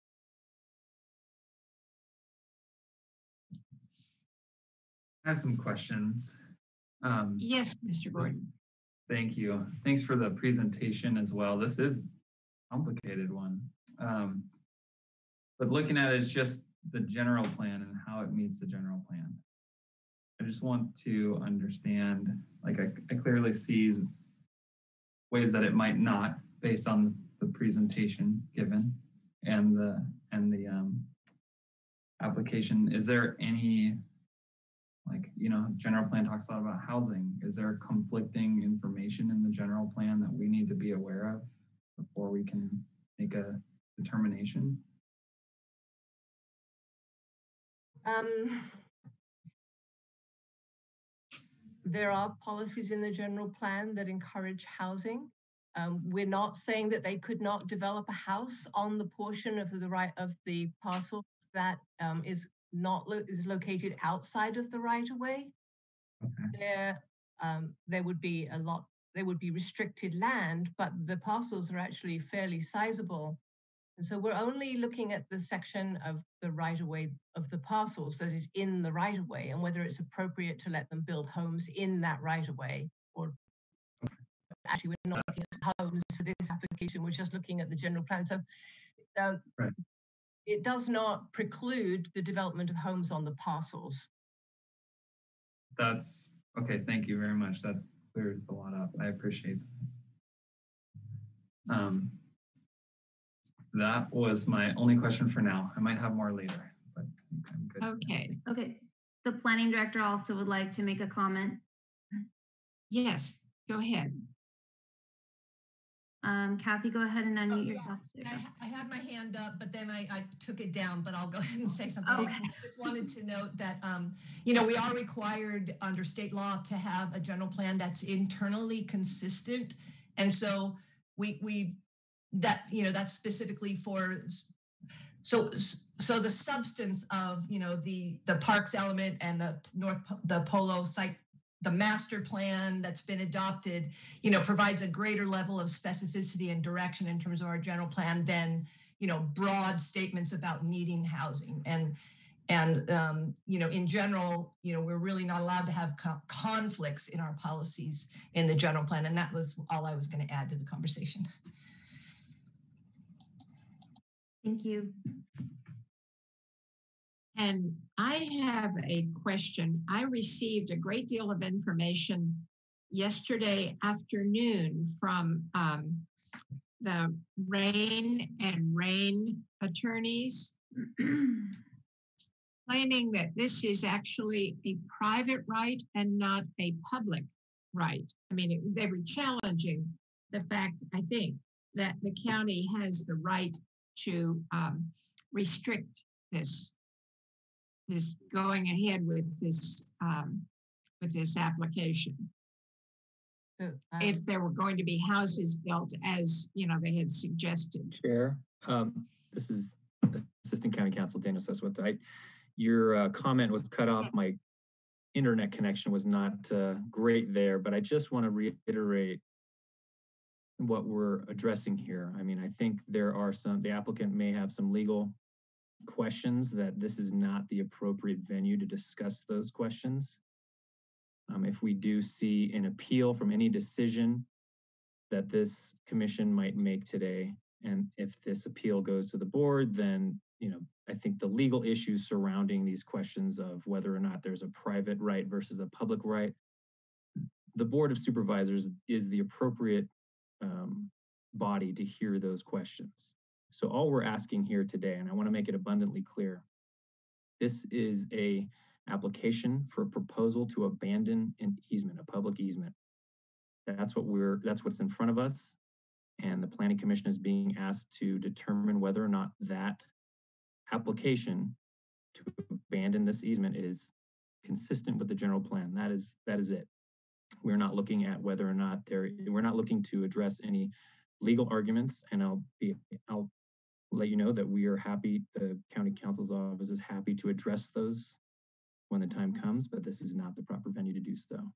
I have some questions. Um, yes, Mister Gordon. Thank you. Thanks for the presentation as well. This is a complicated one. Um, but looking at it as just the general plan and how it meets the general plan. I just want to understand, like I, I clearly see ways that it might not based on the presentation given and the and the um, application. Is there any, like, you know, general plan talks a lot about housing. Is there conflicting information in the general plan that we need to be aware of before we can make a determination? Um, there are policies in the general plan that encourage housing. Um, we're not saying that they could not develop a house on the portion of the right of the parcel that um, is not lo is located outside of the right of way. Okay. There, um, there would be a lot. There would be restricted land, but the parcels are actually fairly sizable. And so we're only looking at the section of the right-of-way of the parcels that is in the right-of-way and whether it's appropriate to let them build homes in that right-of-way. Or actually, we're not looking at homes for this application, we're just looking at the general plan. So um, right. It does not preclude the development of homes on the parcels. That's okay, thank you very much. That clears a lot up. I appreciate that. Um, That was my only question for now. I might have more later, but I think I'm good. Okay. Okay. The planning director also would like to make a comment. Yes, go ahead. Um, Kathy, go ahead and unmute oh, yourself. Yeah. I, I had my hand up, but then I, I took it down, but I'll go ahead and say something. Okay. I just wanted to note that, um, you know, we are required under state law to have a general plan that's internally consistent. And so we, we, that, you know, that's specifically for, so so the substance of, you know, the the parks element and the North, the Polo site, the master plan that's been adopted, you know, provides a greater level of specificity and direction in terms of our general plan than, you know, broad statements about needing housing. And, and um, you know, in general, you know, we're really not allowed to have co conflicts in our policies in the general plan. And that was all I was going to add to the conversation. Thank you. And I have a question. I received a great deal of information yesterday afternoon from um, the Rain and Rain attorneys claiming that this is actually a private right and not a public right. I mean, it, they were challenging the fact, I think, that the county has the right to um, restrict this, this going ahead with this um, with this application. So, um, If there were going to be houses built as, you know, they had suggested. Chair, um, this is Assistant County Counsel Daniel Seswith. I, your uh, comment was cut off. My internet connection was not uh, great there, but I just want to reiterate what we're addressing here. I mean, I think there are some, the applicant may have some legal questions that this is not the appropriate venue to discuss those questions. Um, if we do see an appeal from any decision that this commission might make today, and if this appeal goes to the board, then, you know, I think the legal issues surrounding these questions of whether or not there's a private right versus a public right, the Board of Supervisors is the appropriate um, body to hear those questions. So all we're asking here today, and I want to make it abundantly clear, this is a application for a proposal to abandon an easement, a public easement. That's what we're, that's what's in front of us. And the Planning Commission is being asked to determine whether or not that application to abandon this easement is consistent with the general plan. That is, that is it. We're not looking at whether or not there, we're not looking to address any legal arguments, and I'll be, I'll let you know that we are happy, the County Counsel's Office is happy to address those when the time comes, but this is not the proper venue to do so.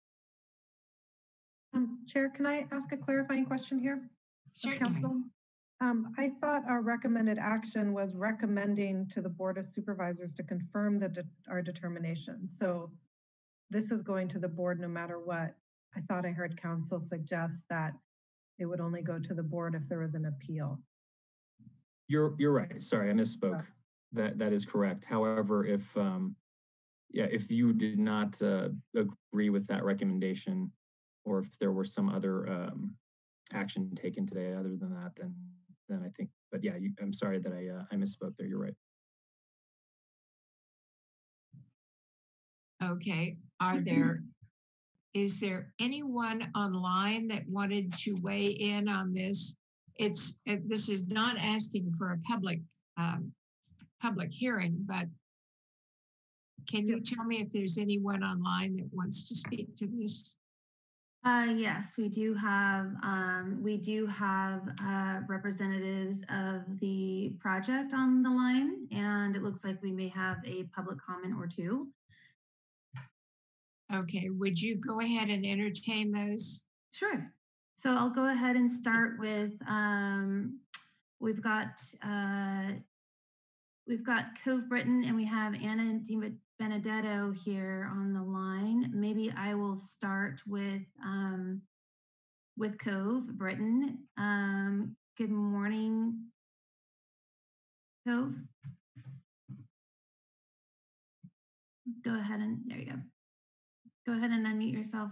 Um, Chair, can I ask a clarifying question here? Certainly. Council? Um, I thought our recommended action was recommending to the Board of Supervisors to confirm the de our determination. So this is going to the board no matter what. I thought I heard council suggest that it would only go to the board if there was an appeal. You're you're right. Sorry, I misspoke. Oh. That that is correct. However, if um, yeah, if you did not uh, agree with that recommendation, or if there were some other um, action taken today other than that, then then I think. But yeah, you, I'm sorry that I uh, I misspoke there. You're right. Okay. Are there? Is there anyone online that wanted to weigh in on this? It's it, this is not asking for a public um, public hearing, but can you tell me if there's anyone online that wants to speak to this? Uh, yes, we do have um, we do have uh, representatives of the project on the line, and it looks like we may have a public comment or two. Okay, would you go ahead and entertain those? Sure. So I'll go ahead and start with, um, we've got, uh, we've got Cove Britton, and we have Anna Di Benedetto here on the line. Maybe I will start with, um, with Cove Britton. Um, good morning, Cove. Go ahead and, there you go. Go ahead and unmute yourself.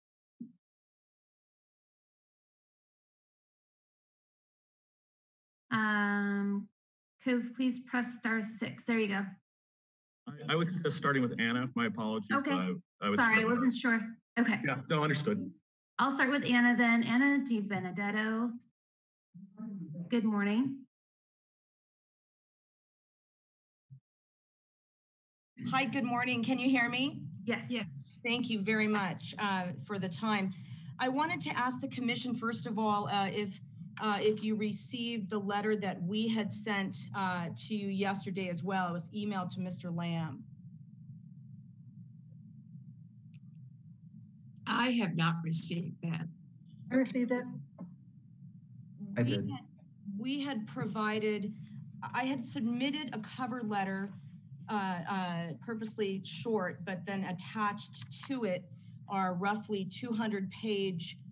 Um, Cove, please press star six. There you go. I, I was just starting with Anna. My apologies. Okay. I, I would Sorry, I wasn't her. sure. Okay. Yeah, no, understood. I'll start with Anna then. Anna Di Benedetto. Good morning. Hi, good morning. Can you hear me? Yes. Yes. Thank you very much uh, for the time. I wanted to ask the commission, first of all, uh, if uh, if you received the letter that we had sent uh, to you yesterday as well. It was emailed to Mister Lamb. I have not received that. I received it. I we did. Had, we had provided, I had submitted a cover letter Uh, uh, purposely short, but then attached to it are roughly two hundred page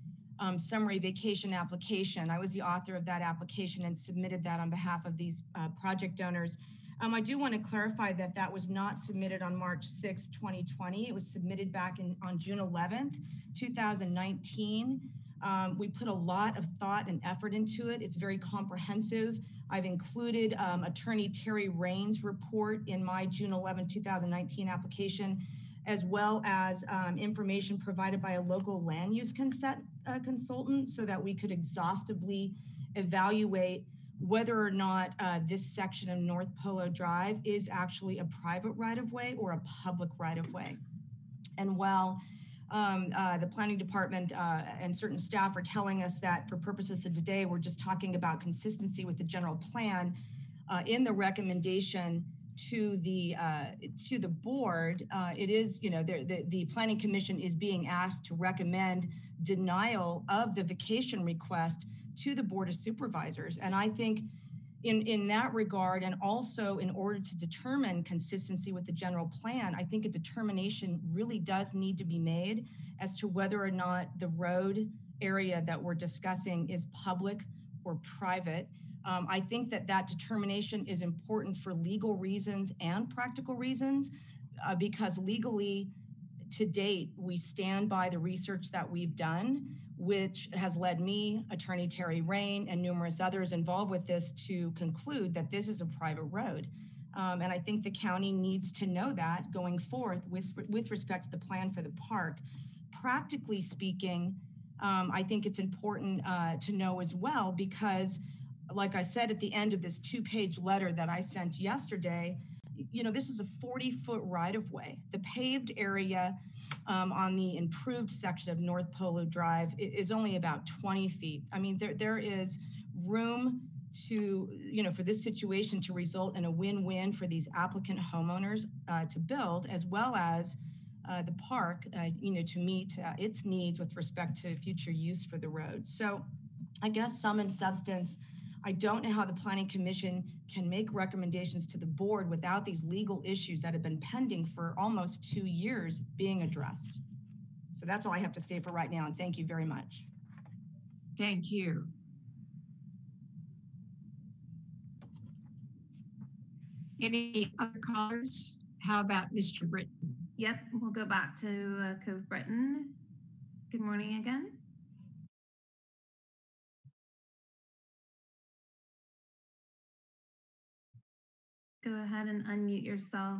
um, summary vacation application. I was the author of that application and submitted that on behalf of these uh, project owners. Um, I do want to clarify that that was not submitted on March sixth, twenty twenty. It was submitted back in on June eleventh, two thousand nineteen. Um, we put a lot of thought and effort into it. It's very comprehensive. I've included um, Attorney Terry Rain's report in my June eleventh, two thousand nineteen application, as well as um, information provided by a local land use consent, uh, consultant so that we could exhaustively evaluate whether or not uh, this section of North Polo Drive is actually a private right-of-way or a public right-of-way. And while um, uh, the planning department uh, and certain staff are telling us that for purposes of today, we're just talking about consistency with the general plan, uh, in the recommendation to the uh, to the board, uh, it is, you know, the, the, the planning commission is being asked to recommend denial of the vacation request to the board of supervisors. And I think in, in that regard, and also in order to determine consistency with the general plan, I think a determination really does need to be made as to whether or not the road area that we're discussing is public or private. Um, I think that that determination is important for legal reasons and practical reasons, uh, because legally, to date, we stand by the research that we've done, which has led me, Attorney Terry Rain, and numerous others involved with this to conclude that this is a private road. Um, and I think the county needs to know that going forth with, with respect to the plan for the park. Practically speaking, um, I think it's important uh, to know as well, because like I said, at the end of this two-page letter that I sent yesterday, you know, this is a forty-foot right-of-way. The paved area um, on the improved section of North Polo Drive is only about twenty feet. I mean, there there is room to, you know, for this situation to result in a win-win for these applicant homeowners uh, to build, as well as uh, the park, uh, you know, to meet uh, its needs with respect to future use for the road. So I guess sum and substance, I don't know how the Planning Commission can make recommendations to the board without these legal issues that have been pending for almost two years being addressed. So that's all I have to say for right now, and thank you very much. Thank you. Any other callers? How about Mister Britton? Yep, we'll go back to uh, Cove Breton. Good morning again. Go ahead and unmute yourself.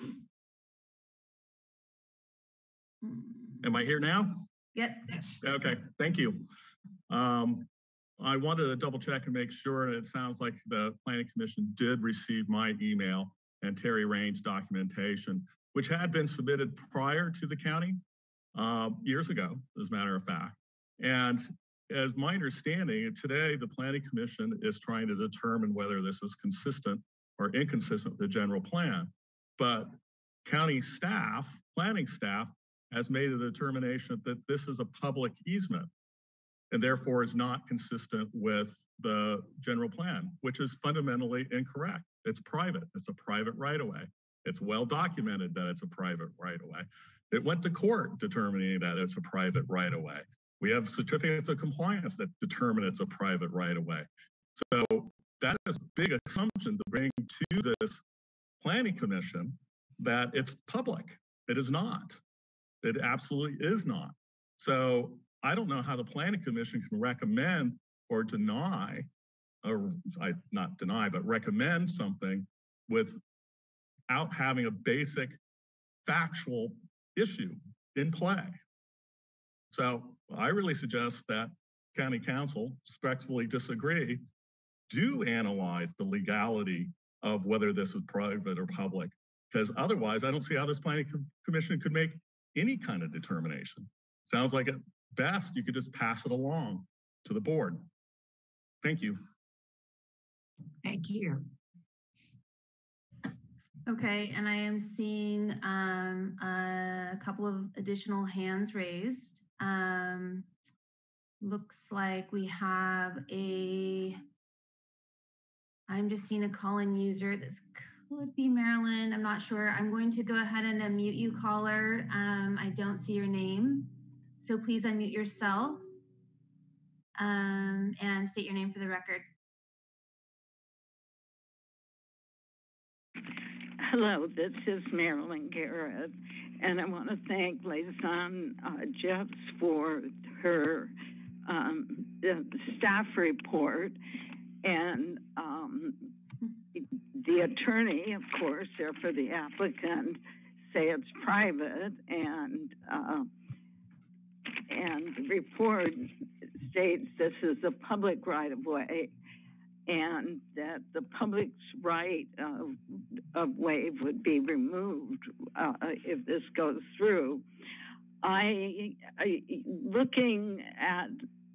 Am I here now? Yep. Yes. Okay, thank you. Um, I wanted to double check and make sure, and it sounds like the Planning Commission did receive my email and Terry Rain's documentation, which had been submitted prior to the county uh, years ago, as a matter of fact. And as my understanding, today the Planning Commission is trying to determine whether this is consistent or inconsistent with the general plan. But county staff, planning staff, has made the determination that this is a public easement and therefore is not consistent with the general plan, which is fundamentally incorrect. It's private, it's a private right-of-way. It's well documented that it's a private right-of-way. It went to court determining that it's a private right-of-way. We have certificates of compliance that determine it's a private right-of-way. So that is a big assumption to bring to this Planning Commission that it's public. It is not. It absolutely is not. So I don't know how the Planning Commission can recommend or deny, or I not deny, but recommend something without having a basic factual issue in play. So I really suggest that County Council, respectfully disagree, do analyze the legality of whether this is private or public, because otherwise I don't see how this Planning Commission could make any kind of determination. Sounds like at best you could just pass it along to the board. Thank you. Thank you. Okay, and I am seeing um, a couple of additional hands raised. Um, looks like we have a, I'm just seeing a call-in user. This could be Marilyn, I'm not sure. I'm going to go ahead and unmute you, caller. Um, I don't see your name, so please unmute yourself. um, and state your name for the record. Hello, this is Marilyn Garrett, and I want to thank Liaison uh, Jeffs for her um, the staff report, and um, the attorney, of course, there for the applicant, say it's private, and uh, and the report states this is a public right-of-way, and that the public's right of, of way would be removed uh, if this goes through. I, I looking at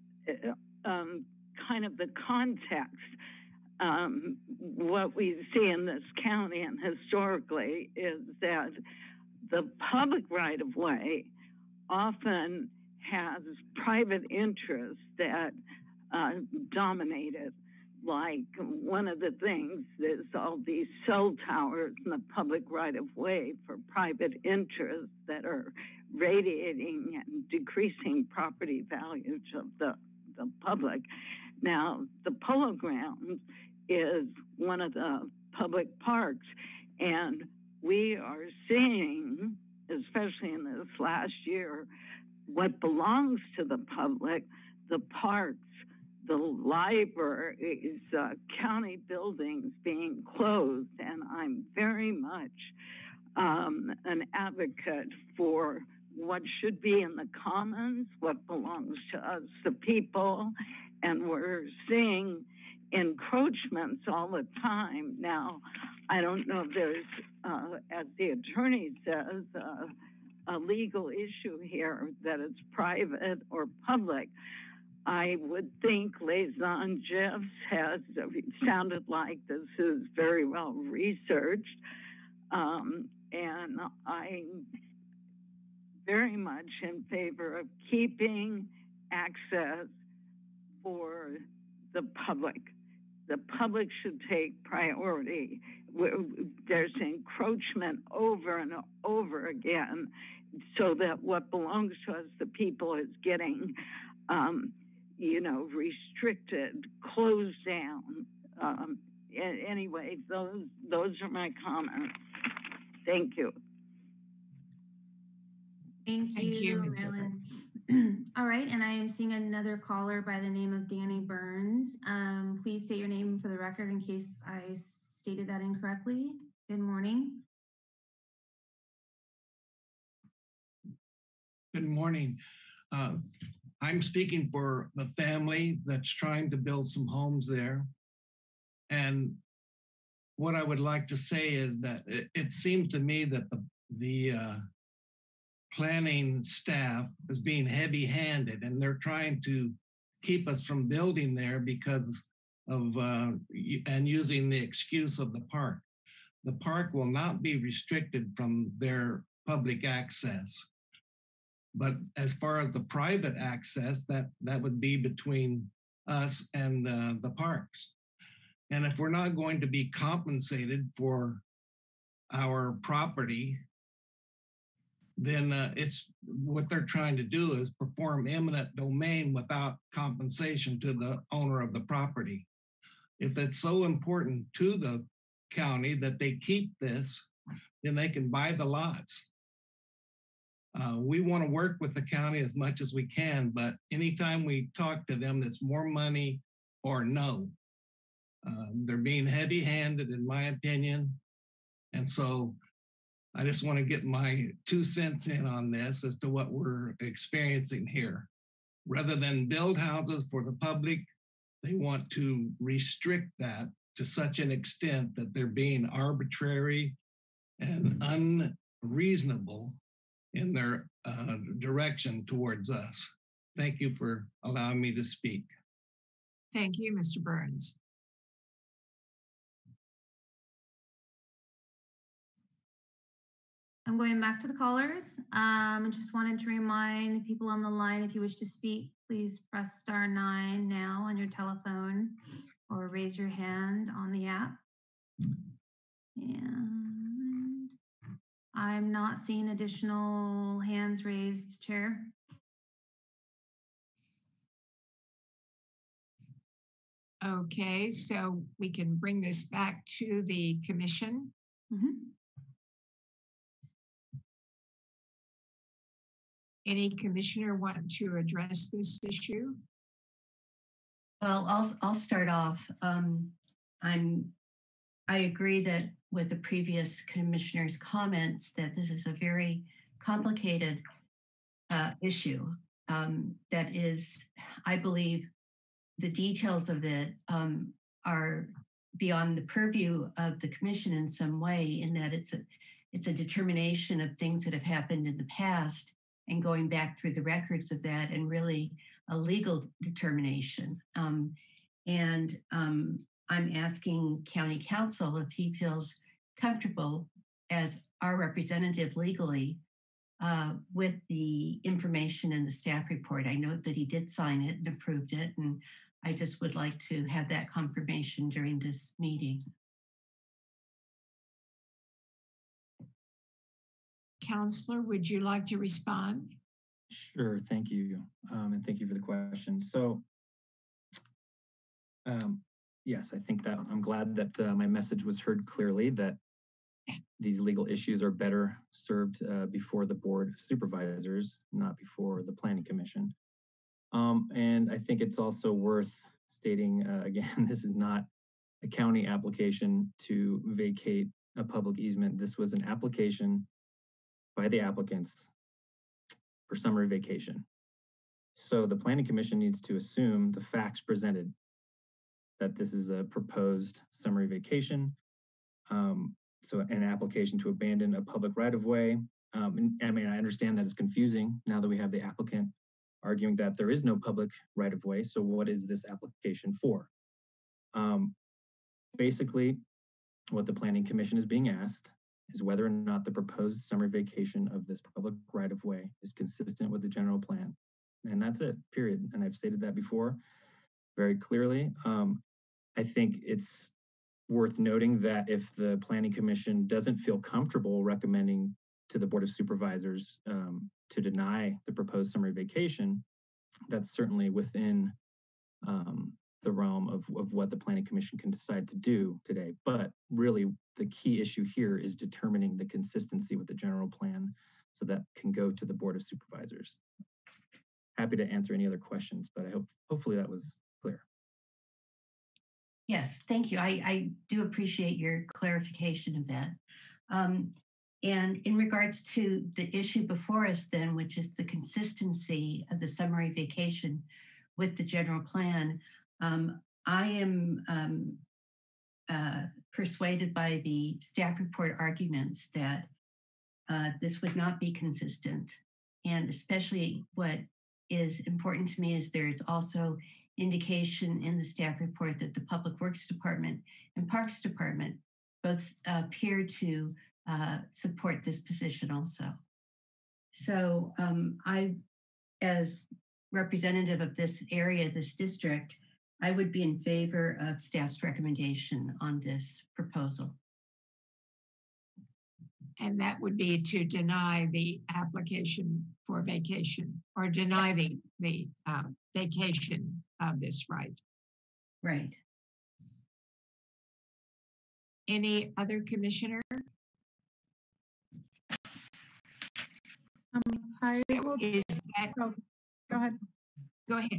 um, kind of the context, um, what we see in this county and historically is that the public right of way often has private interests that uh, dominate it. Like one of the things is all these cell towers in the public right of way for private interests that are radiating and decreasing property values of the, the public. Now, the Polo Grounds is one of the public parks, and we are seeing, especially in this last year, what belongs to the public, the parks, the libraries, uh, county buildings being closed, and I'm very much um, an advocate for what should be in the commons, what belongs to us, the people, and we're seeing encroachments all the time. Now, I don't know if there's, uh, as the attorney says, uh, a legal issue here that it's private or public. I would think Liaison Jeffs has, it sounded like this is very well researched. Um, and I'm very much in favor of keeping access for the public. The public should take priority. There's encroachment over and over again, so that what belongs to us, the people, is getting um, you know, restricted, closed down. Um, anyway, those those are my comments. Thank you. Thank, Thank you, you, Marilyn. All right, and I am seeing another caller by the name of Danny Burns. Um, please state your name for the record in case I stated that incorrectly. Good morning. Good morning. Uh, I'm speaking for the family that's trying to build some homes there. And what I would like to say is that it, it seems to me that the, the uh, planning staff is being heavy-handed, and they're trying to keep us from building there because of, uh, and using the excuse of the park. The park will not be restricted from their public access. But as far as the private access, that, that would be between us and uh, the parks. And if we're not going to be compensated for our property, then uh, it's what they're trying to do is perform eminent domain without compensation to the owner of the property. If it's so important to the county that they keep this, then they can buy the lots. Uh, we want to work with the county as much as we can, but anytime we talk to them, it's more money or no. Uh, they're being heavy-handed, in my opinion. And so I just want to get my two cents in on this as to what we're experiencing here. Rather than build houses for the public, they want to restrict that to such an extent that they're being arbitrary and unreasonable in their uh, direction towards us. Thank you for allowing me to speak. Thank you, Mister Burns. I'm going back to the callers. Um, just wanted to remind people on the line, if you wish to speak, please press star nine now on your telephone or raise your hand on the app. And I'm not seeing additional hands raised, Chair. Okay, so we can bring this back to the commission. Mhm. Any commissioner want to address this issue? Well, I'll I'll start off. Um, I'm I agree that with the previous commissioner's comments that this is a very complicated uh, issue um, that is, I believe, the details of it um, are beyond the purview of the commission in some way, in that it's a it's a determination of things that have happened in the past and going back through the records of that, and really a legal determination. Um, and um, I'm asking County Council if he feels comfortable as our representative legally uh, with the information in the staff report. I note that he did sign it and approved it, and I just would like to have that confirmation during this meeting. Counselor, would you like to respond? Sure, thank you. Um, and thank you for the question. So, um, yes, I think that I'm glad that uh, my message was heard clearly, that these legal issues are better served uh, before the board of supervisors, not before the planning commission. Um, and I think it's also worth stating, uh, again, this is not a county application to vacate a public easement. This was an application by the applicants for summary vacation. So the planning commission needs to assume the facts presented, that this is a proposed summary vacation. Um, so an application to abandon a public right-of-way. Um, and, I mean, I understand that it's confusing now that we have the applicant arguing that there is no public right-of-way. So what is this application for? Um, basically, what the planning commission is being asked is whether or not the proposed summary vacation of this public right-of-way is consistent with the general plan. And that's it, period. And I've stated that before very clearly. Um, I think it's worth noting that if the planning commission doesn't feel comfortable recommending to the board of supervisors um, to deny the proposed summary vacation, that's certainly within um, the realm of, of what the planning commission can decide to do today. But really the key issue here is determining the consistency with the general plan, so that can go to the board of supervisors. Happy to answer any other questions, but I hope hopefully that was clear. Yes, thank you. I, I do appreciate your clarification of that. Um, and in regards to the issue before us then, which is the consistency of the summary vacation with the general plan, um, I am um, uh, persuaded by the staff report arguments that uh, this would not be consistent. And especially what is important to me is there's also indication in the staff report that the Public Works Department and Parks Department both appear to uh, support this position also. So um, I, as representative of this area, this district, I would be in favor of staff's recommendation on this proposal. And that would be to deny the application for vacation, or deny the, the uh, vacation of this right. Right. Any other commissioner? Um, I will, Is that, oh, go ahead. Go ahead.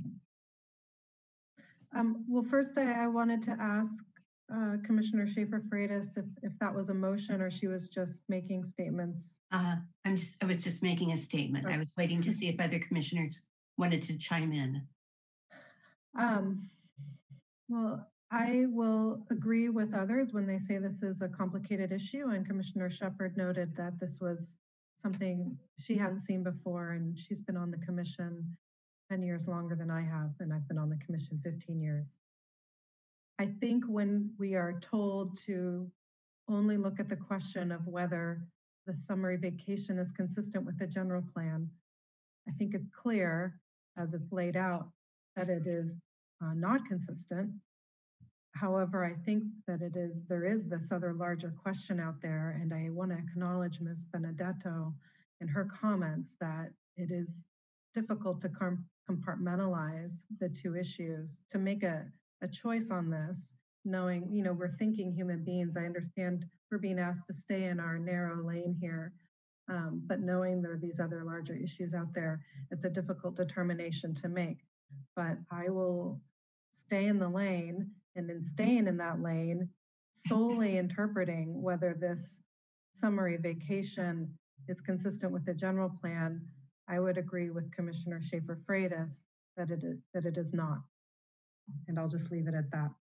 Um, well, first I, I wanted to ask uh, Commissioner Schaefer-Freitas if, if that was a motion or she was just making statements. Uh, I'm just, I was just making a statement. Okay. I was waiting to see if other commissioners wanted to chime in. Um, well, I will agree with others when they say this is a complicated issue, and Commissioner Shepard noted that this was something she hadn't seen before, and she's been on the commission ten years longer than I have, and I've been on the commission fifteen years. I think when we are told to only look at the question of whether the summary vacation is consistent with the general plan, I think it's clear as it's laid out that it is uh, not consistent. However, I think that it is, there is this other larger question out there, and I want to acknowledge Miz Benedetto in her comments that it is difficult to compartmentalize the two issues to make a a choice on this, knowing, you know, we're thinking human beings. I understand we're being asked to stay in our narrow lane here, um, but knowing there are these other larger issues out there, it's a difficult determination to make. But I will stay in the lane, and in staying in that lane, solely interpreting whether this summary vacation is consistent with the general plan, I would agree with Commissioner Schaefer-Freitas that it is that it is not. And I'll just leave it at that.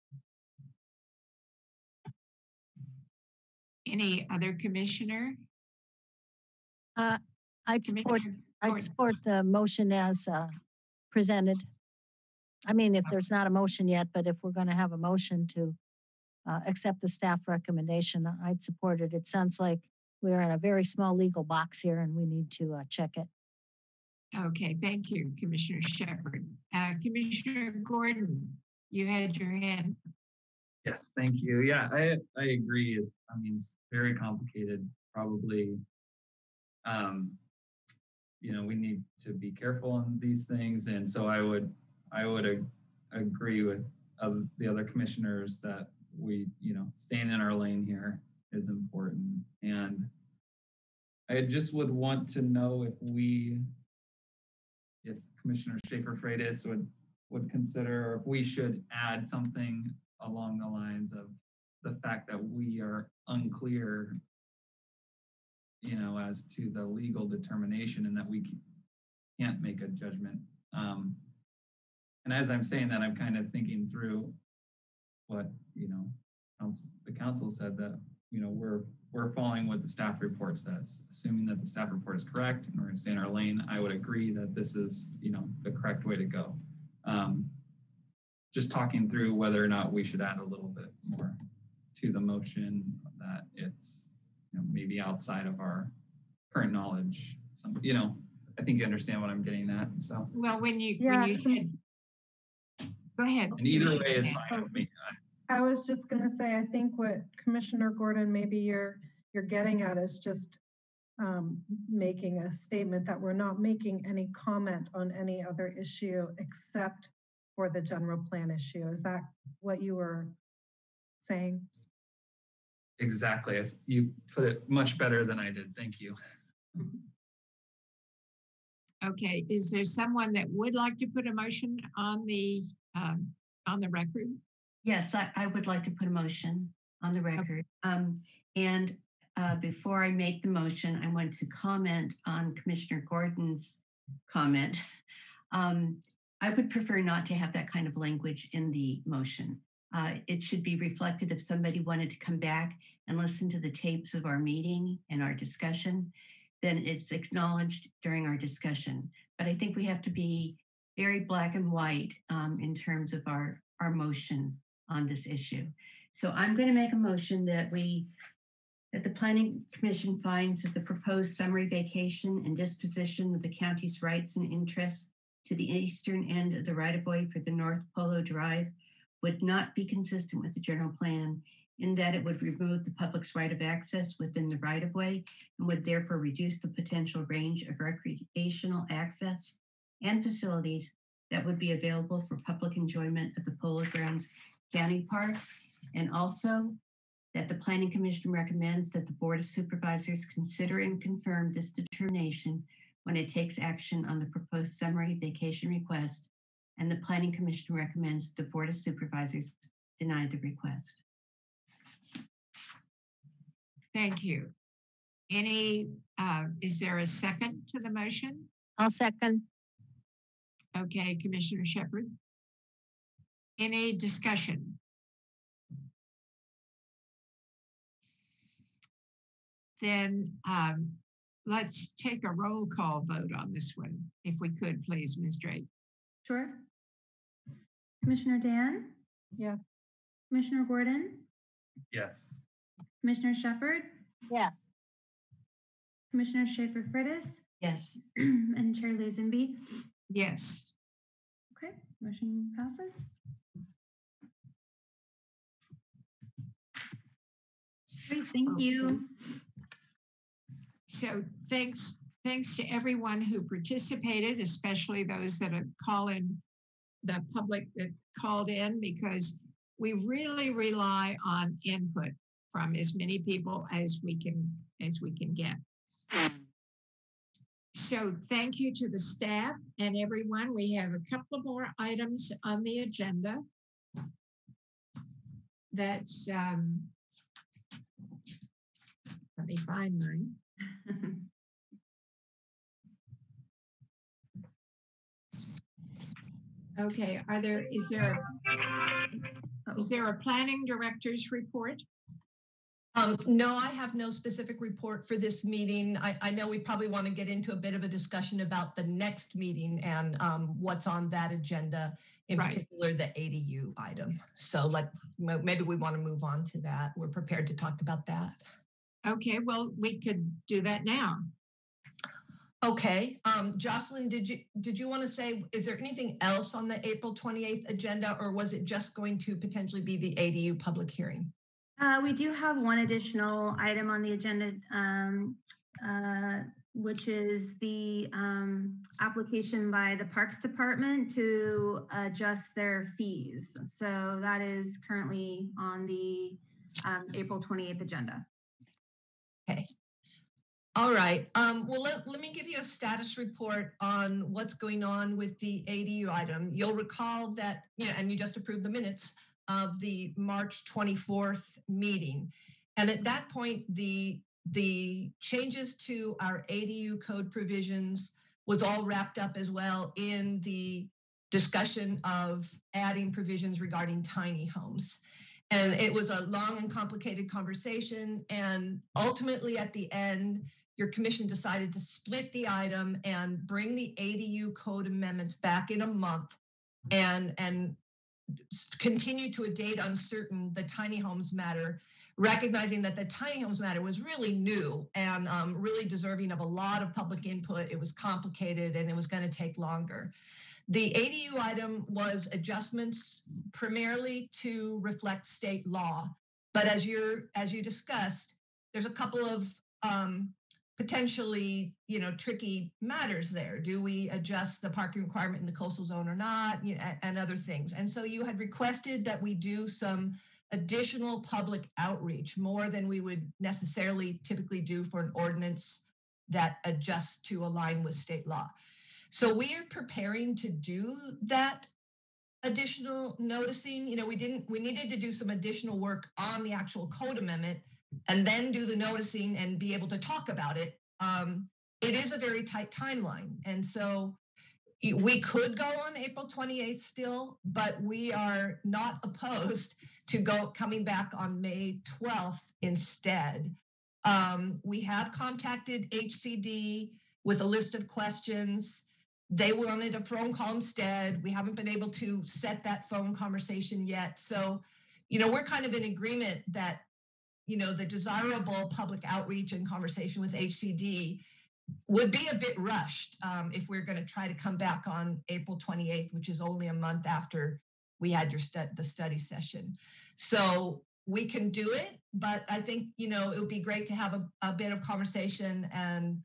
Any other commissioner? Uh, I'd support, I'd support the motion as uh, presented. I mean, if there's not a motion yet, but if we're going to have a motion to uh, accept the staff recommendation, I'd support it. It sounds like we're in a very small legal box here and we need to uh, check it. Okay, thank you, Commissioner Shepherd. Uh, Commissioner Gordon, you had your hand. Yes, thank you. Yeah, I I agree. I mean, it's very complicated. Probably, um, you know, we need to be careful on these things, and so I would I would ag agree with uh, the other commissioners that we, you know, staying in our lane here is important. And I just would want to know if we, if Commissioner Schaefer-Freitas would would consider if we should add something along the lines of the fact that we are unclear, you know, as to the legal determination and that we can't make a judgment. Um, and as I'm saying that, I'm kind of thinking through what, you know, council, the council said that, you know, we're we're following what the staff report says, assuming that the staff report is correct and we're going to stay in our lane. I would agree that this is, you know, the correct way to go. Um, just talking through whether or not we should add a little bit more to the motion that it's, you know, maybe outside of our current knowledge. Some, you know, I think you understand what I'm getting at. So well, when you yeah, when you said, go ahead. And either way is fine with me. I was just going to say, I think what Commissioner Gordon, maybe you're you're getting at is just um, making a statement that we're not making any comment on any other issue except for the general plan issue. Is that what you were saying? Exactly. You put it much better than I did. Thank you. Okay, is there someone that would like to put a motion on the um, on the record? Yes, I, I would like to put a motion on the record. Um, and uh, before I make the motion, I want to comment on Commissioner Gordon's comment. Um, I would prefer not to have that kind of language in the motion. Uh, it should be reflected if somebody wanted to come back and listen to the tapes of our meeting and our discussion, then it's acknowledged during our discussion. But I think we have to be very black and white um, in terms of our, our motion on this issue. So I'm going to make a motion that we, that the Planning Commission finds that the proposed summary vacation and disposition of the county's rights and interests to the eastern end of the right-of-way for the North Polo Drive would not be consistent with the general plan in that it would remove the public's right of access within the right-of-way and would therefore reduce the potential range of recreational access and facilities that would be available for public enjoyment at the Polo Grounds County Park. And also that the Planning Commission recommends that the Board of Supervisors consider and confirm this determination when it takes action on the proposed summary vacation request, and the Planning Commission recommends the Board of Supervisors deny the request. Thank you. Any, uh, is there a second to the motion? I'll second. Okay, Commissioner Shepherd. Any discussion? Then um, let's take a roll call vote on this one, if we could, please, Miz Drake. Sure. Commissioner Dan? Yes. Commissioner Gordon? Yes. Commissioner Shepherd? Yes. Commissioner Schaefer-Freitas? Yes. And Chair Lazenby? Yes. Okay, motion passes. Great, thank you. So thanks, thanks to everyone who participated, especially those that have call in the public that called in, because we really rely on input from as many people as we can as we can get. So thank you to the staff and everyone. We have a couple of more items on the agenda. That's, um, let me find mine. Okay, are there, is there, is there a planning director's report? Um, no, I have no specific report for this meeting. I, I know we probably want to get into a bit of a discussion about the next meeting and um, what's on that agenda, in right. particular the A D U item. So like maybe we want to move on to that. We're prepared to talk about that. Okay, well, we could do that now. Okay, um, Jocelyn, did you did you want to say, is there anything else on the April twenty-eighth agenda, or was it just going to potentially be the A D U public hearing? Uh, we do have one additional item on the agenda, um, uh, which is the um, application by the Parks Department to adjust their fees. So that is currently on the um, April twenty-eighth agenda. Okay. All right. Um, well, let, let me give you a status report on what's going on with the A D U item. You'll recall that, you know, and you just approved the minutes of the March twenty-fourth meeting. And at that point, the, the changes to our A D U code provisions was all wrapped up as well in the discussion of adding provisions regarding tiny homes. And it was a long and complicated conversation. And ultimately at the end, your commission decided to split the item and bring the A D U code amendments back in a month and, and continue to a date uncertain the tiny homes matter, recognizing that the tiny homes matter was really new and um, really deserving of a lot of public input. It was complicated and it was going to take longer. The A D U item was adjustments primarily to reflect state law, but as you're as you discussed, there's a couple of um, potentially, you know, tricky matters there. Do we adjust the parking requirement in the coastal zone or not, you know, and other things? And so you had requested that we do some additional public outreach, more than we would necessarily typically do for an ordinance that adjusts to align with state law. So we are preparing to do that additional noticing. You know, we didn't, we needed to do some additional work on the actual code amendment and then do the noticing and be able to talk about it. Um, it is a very tight timeline. And so we could go on April twenty-eighth still, but we are not opposed to go coming back on May twelfth instead. Um, we have contacted H C D with a list of questions. They wanted a phone call instead. We haven't been able to set that phone conversation yet. So, you know, we're kind of in agreement that, you know, the desirable public outreach and conversation with H C D would be a bit rushed um, if we're going to try to come back on April twenty-eighth, which is only a month after we had your stu- the study session. So we can do it, but I think, you know, it would be great to have a, a bit of conversation and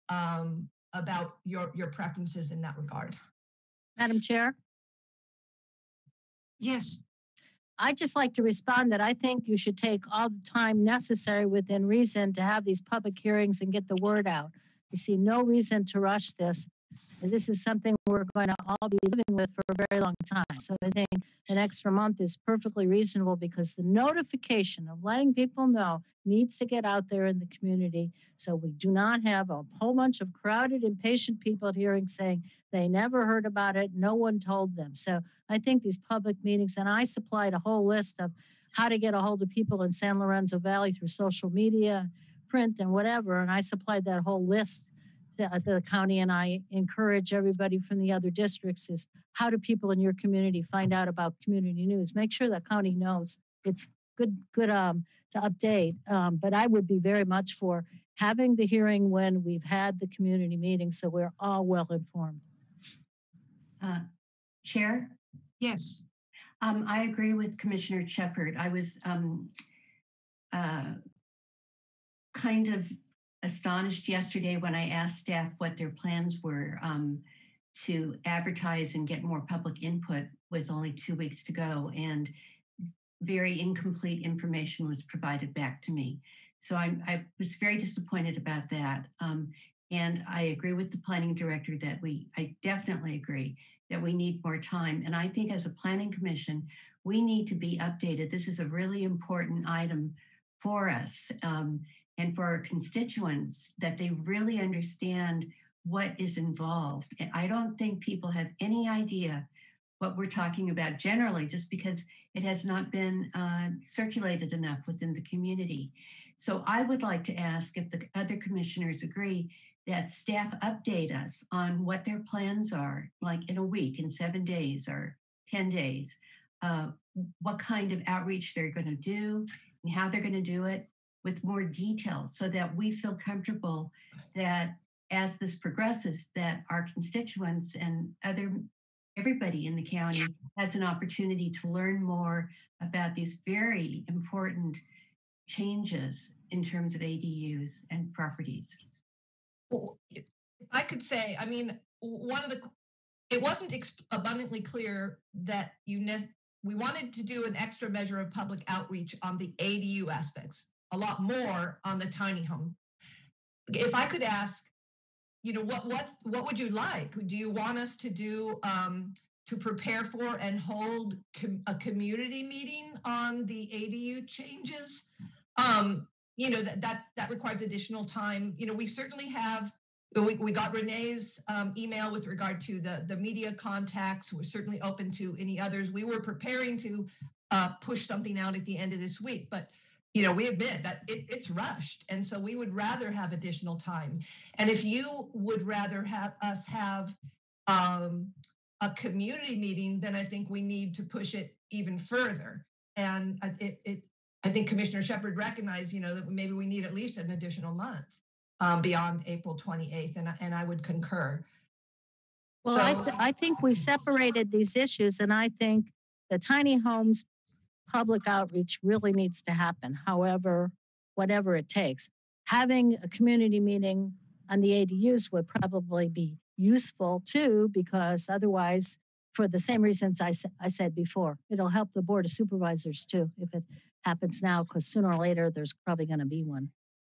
um, about your, your preferences in that regard. Madam Chair? Yes. I'd just like to respond that I think you should take all the time necessary within reason to have these public hearings and get the word out. I see no reason to rush this. This is something we're going to all be living with for a very long time. So I think an extra month is perfectly reasonable because the notification of letting people know needs to get out there in the community. So we do not have a whole bunch of crowded, impatient people at hearings saying they never heard about it. No one told them. So I think these public meetings, and I supplied a whole list of how to get a hold of people in San Lorenzo Valley through social media, print and whatever. And I supplied that whole list to the county, and I encourage everybody from the other districts is how do people in your community find out about community news? Make sure the county knows. It's good, good um, to update. Um, but I would be very much for having the hearing when we've had the community meeting so we're all well informed. Uh, Chair? Yes. Um, I agree with Commissioner Shepard. I was um, uh, kind of astonished yesterday when I asked staff what their plans were. Um, to advertise and get more public input with only two weeks to go, and very incomplete information was provided back to me. So I'm, I was very disappointed about that. Um, and I agree with the planning director that we, I definitely agree that we need more time. And I think as a planning commission, we need to be updated. This is a really important item for us um, and for our constituents, that they really understand what is involved. And I don't think people have any idea what we're talking about generally, just because it has not been uh, circulated enough within the community. So I would like to ask if the other commissioners agree that staff update us on what their plans are, like in a week, in seven days or ten days, uh, what kind of outreach they're going to do and how they're going to do it with more detail, so that we feel comfortable that as this progresses, that our constituents and other everybody in the county has an opportunity to learn more about these very important changes in terms of A D Us and properties. Well, if I could say, I mean, one of the, it wasn't abundantly clear that you ne- we wanted to do an extra measure of public outreach on the A D U aspects, a lot more on the tiny home. If I could ask, you know, what what what would you like? Do you want us to do um, to prepare for and hold com- a community meeting on the A D U changes? Um, you know, that that that requires additional time. You know, we certainly have. We, we got Renee's um, email with regard to the the media contacts. We're certainly open to any others. We were preparing to uh, push something out at the end of this week, but you know, we admit that it, it's rushed. And so we would rather have additional time. And if you would rather have us have um, a community meeting, then I think we need to push it even further. And it, it I think Commissioner Shepard recognized, you know, that maybe we need at least an additional month um, beyond April twenty-eighth. And, and I would concur. Well, so, I, th- I think we separated these issues, and I think the tiny homes public outreach really needs to happen, however, whatever it takes. Having a community meeting on the A D Us would probably be useful too, because otherwise, for the same reasons I, I said before, it'll help the Board of Supervisors too, if it happens now, because sooner or later, there's probably going to be one.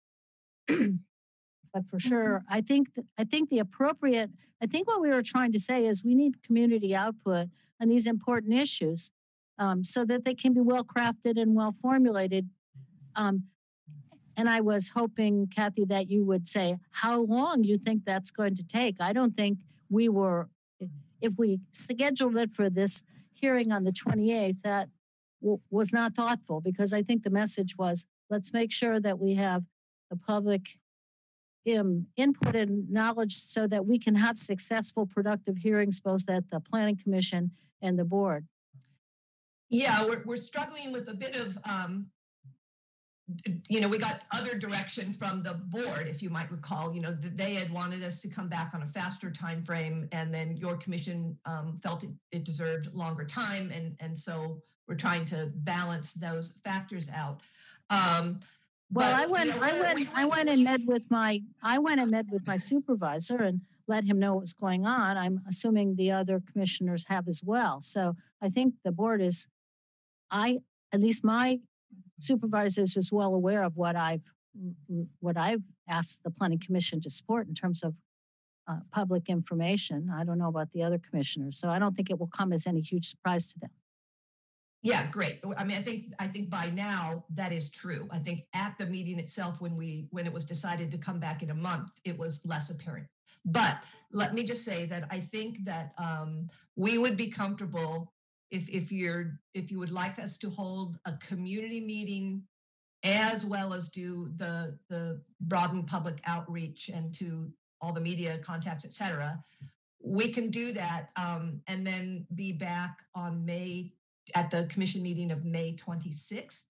But for sure, I think, th- I think the appropriate, I think what we were trying to say is we need community output on these important issues. Um, so that they can be well crafted and well formulated. Um, and I was hoping, Kathy, that you would say how long you think that's going to take. I don't think we were, if we scheduled it for this hearing on the twenty-eighth, that w- was not thoughtful, because I think the message was, let's make sure that we have the public um, input and knowledge so that we can have successful, productive hearings, both at the Planning Commission and the board. Yeah, we're we're struggling with a bit of, um, you know, we got other direction from the board, if you might recall. You know, they had wanted us to come back on a faster time frame, and then your commission um, felt it, it deserved longer time, and and so we're trying to balance those factors out. Um, well, but, I went, you know, I went, we, we, I went and met with my, I went and met with my supervisor and let him know what was going on. I'm assuming the other commissioners have as well. So I think the board is. I, at least my supervisors is well aware of what I've, what I've asked the Planning Commission to support in terms of uh, public information. I don't know about the other commissioners, so I don't think it will come as any huge surprise to them. Yeah, great. I mean, I think I think by now that is true. I think at the meeting itself, when we when it was decided to come back in a month, it was less apparent. But let me just say that I think that um, we would be comfortable if if you're if you would like us to hold a community meeting as well as do the the broadened public outreach and to all the media contacts, et cetera, we can do that um, and then be back on May at the commission meeting of May twenty-sixth.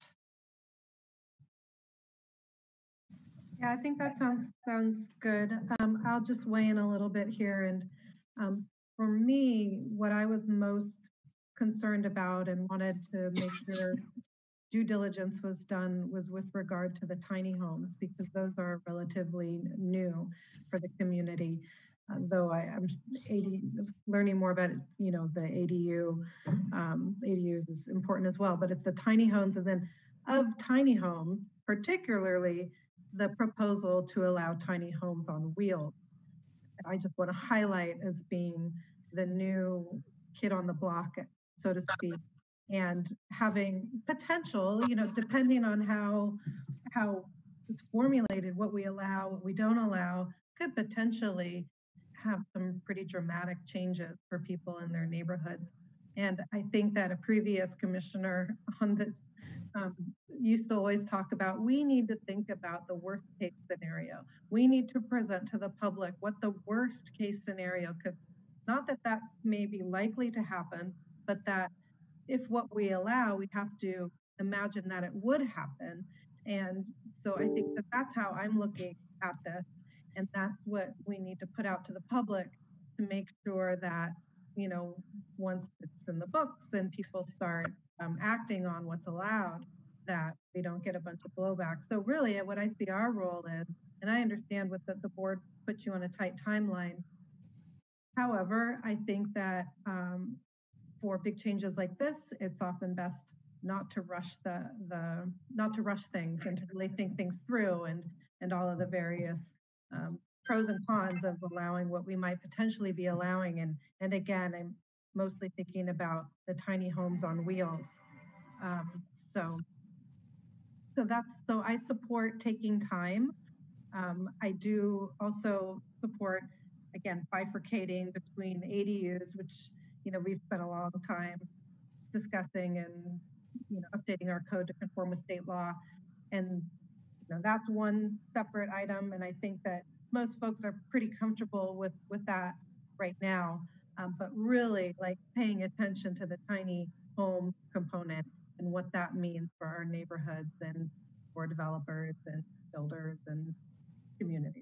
Yeah, I think that sounds sounds good. Um, I'll just weigh in a little bit here. And um, for me, what I was most concerned about and wanted to make sure due diligence was done was with regard to the tiny homes, because those are relatively new for the community. uh, though I, I'm A D, learning more about, you know, the A D U, um, A D Us is important as well, but it's the tiny homes. And then of tiny homes, particularly the proposal to allow tiny homes on wheels. I just want to highlight as being the new kid on the block, so to speak, and having potential, you know, depending on how how it's formulated, what we allow, what we don't allow, could potentially have some pretty dramatic changes for people in their neighborhoods. And I think that a previous commissioner on this um, used to always talk about, we need to think about the worst case scenario. We need to present to the public what the worst case scenario could, not that that may be likely to happen, but that if what we allow, we have to imagine that it would happen. And so I think that that's how I'm looking at this. And that's what we need to put out to the public to make sure that, you know, once it's in the books and people start um, acting on what's allowed, that we don't get a bunch of blowback. So really what I see our role is, and I understand what the, the board puts you on a tight timeline. However, I think that um, for big changes like this, it's often best not to rush the, the not to rush things and to really think things through and, and all of the various um, pros and cons of allowing what we might potentially be allowing. And, and again, I'm mostly thinking about the tiny homes on wheels. Um, so, so that's, so I support taking time. Um, I do also support, again, bifurcating between A D Us, which, you know, we've spent a long time discussing and, you know, updating our code to conform with state law. And, you know, that's one separate item. And I think that most folks are pretty comfortable with, with that right now. Um, but really like paying attention to the tiny home component and what that means for our neighborhoods and for developers and builders and communities.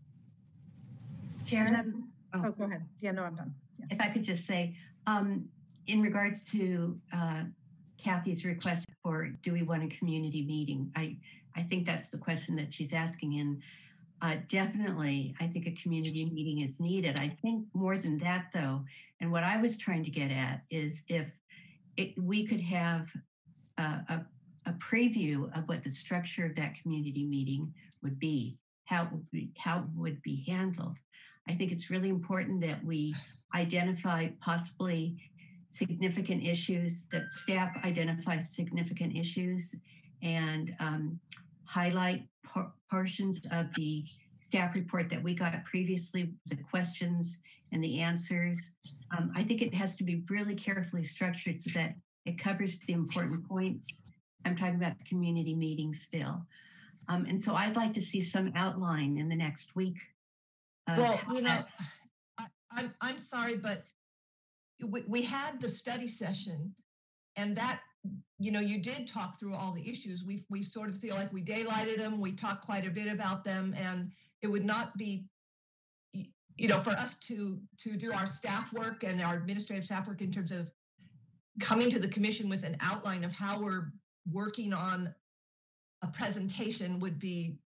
Sharon? Then, oh. oh, go ahead. Yeah, no, I'm done. Yeah. If I could just say, um, in regards to uh, Kathy's request for, do we want a community meeting? I, I think that's the question that she's asking. And uh, definitely, I think a community meeting is needed. I think more than that though, and what I was trying to get at is if it, we could have uh, a, a preview of what the structure of that community meeting would be, how it would be, how it would be handled. I think it's really important that we identify possibly significant issues, that staff identify significant issues and um, highlight por portions of the staff report that we got previously, the questions and the answers. Um, I think it has to be really carefully structured so that it covers the important points. I'm talking about the community meeting still. Um, and so I'd like to see some outline in the next week. Well, you know, I, I'm, I'm sorry, but we, we had the study session and that, you know, you did talk through all the issues. We, we sort of feel like we daylighted them. We talked quite a bit about them, and it would not be, you know, for us to, to do our staff work and our administrative staff work in terms of coming to the commission with an outline of how we're working on a presentation would be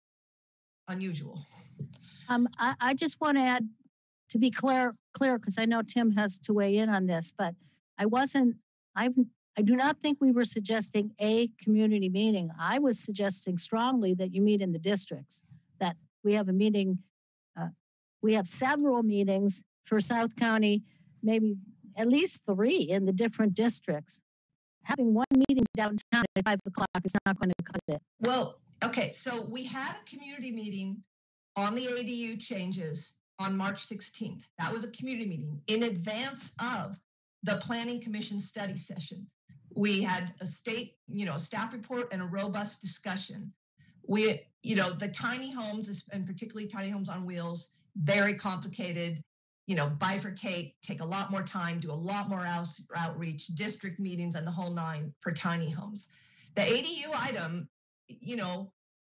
unusual. Um, I, I just want to add, to be clear, clear, because I know Tim has to weigh in on this, but I wasn't, I I do not think we were suggesting a community meeting. I was suggesting strongly that you meet in the districts, that we have a meeting, uh, we have several meetings for South County, maybe at least three in the different districts. Having one meeting downtown at five o'clock is not going to cut it. Well, okay, so we had a community meeting on the A D U changes on March sixteenth. That was a community meeting in advance of the Planning Commission study session. We had a state, you know, staff report and a robust discussion. We, you know, the tiny homes, and particularly tiny homes on wheels, very complicated, you know, bifurcate, take a lot more time, do a lot more out, outreach, district meetings, and the whole nine for tiny homes. The A D U item, you know,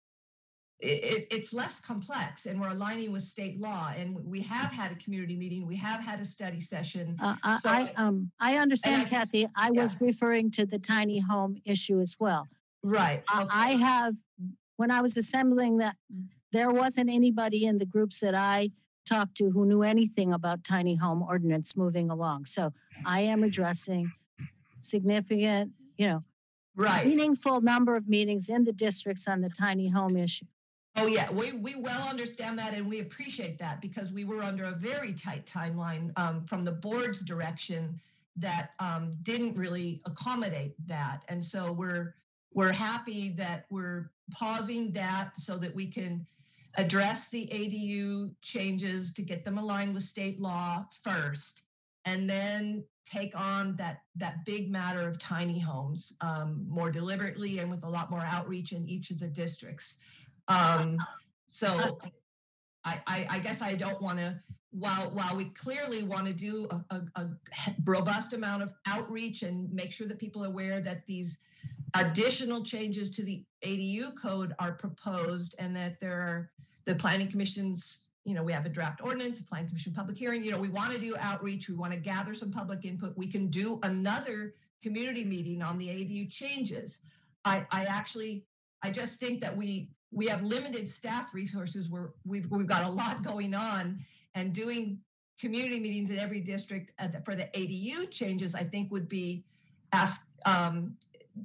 it, it's less complex, and we're aligning with state law. And we have had a community meeting. We have had a study session. Uh, I, so, I, um, I understand, I, Kathy. I yeah. was referring to the tiny home issue as well. Right. Okay. I have, when I was assembling that, there wasn't anybody in the groups that I talked to who knew anything about tiny home ordinance moving along. So I am addressing significant, you know, right. meaningful number of meetings in the districts on the tiny home issue. Oh yeah, we, we well understand that and we appreciate that because we were under a very tight timeline um, from the board's direction that um, didn't really accommodate that. And so we're we're happy that we're pausing that so that we can address the A D U changes to get them aligned with state law first, and then take on that that big matter of tiny homes um, more deliberately and with a lot more outreach in each of the districts. Um, so I, I, I guess I don't want to, while while we clearly want to do a, a, a robust amount of outreach and make sure that people are aware that these additional changes to the A D U code are proposed and that there are the planning commission's, you know, we have a draft ordinance, the planning commission public hearing, you know, we want to do outreach, we want to gather some public input. We can do another community meeting on the A D U changes. I, I actually, I just think that we, we have limited staff resources where we've, we've got a lot going on, and doing community meetings in every district for the A D U changes, I think would be asked, um,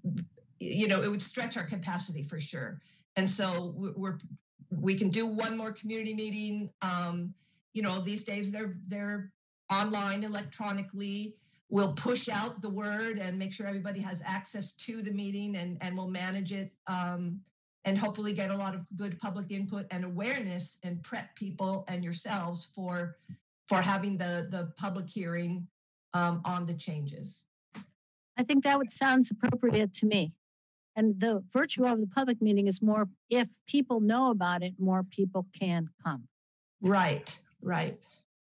you know, it would stretch our capacity for sure. And so we're, we can do one more community meeting. Um, you know, these days they're, they're online electronically. We'll push out the word and make sure everybody has access to the meeting, and, and we'll manage it um, and hopefully get a lot of good public input and awareness and prep people and yourselves for, for having the, the public hearing um, on the changes. I think that would sounds appropriate to me. And the virtue of the public meeting is more, if people know about it, more people can come. Right, right.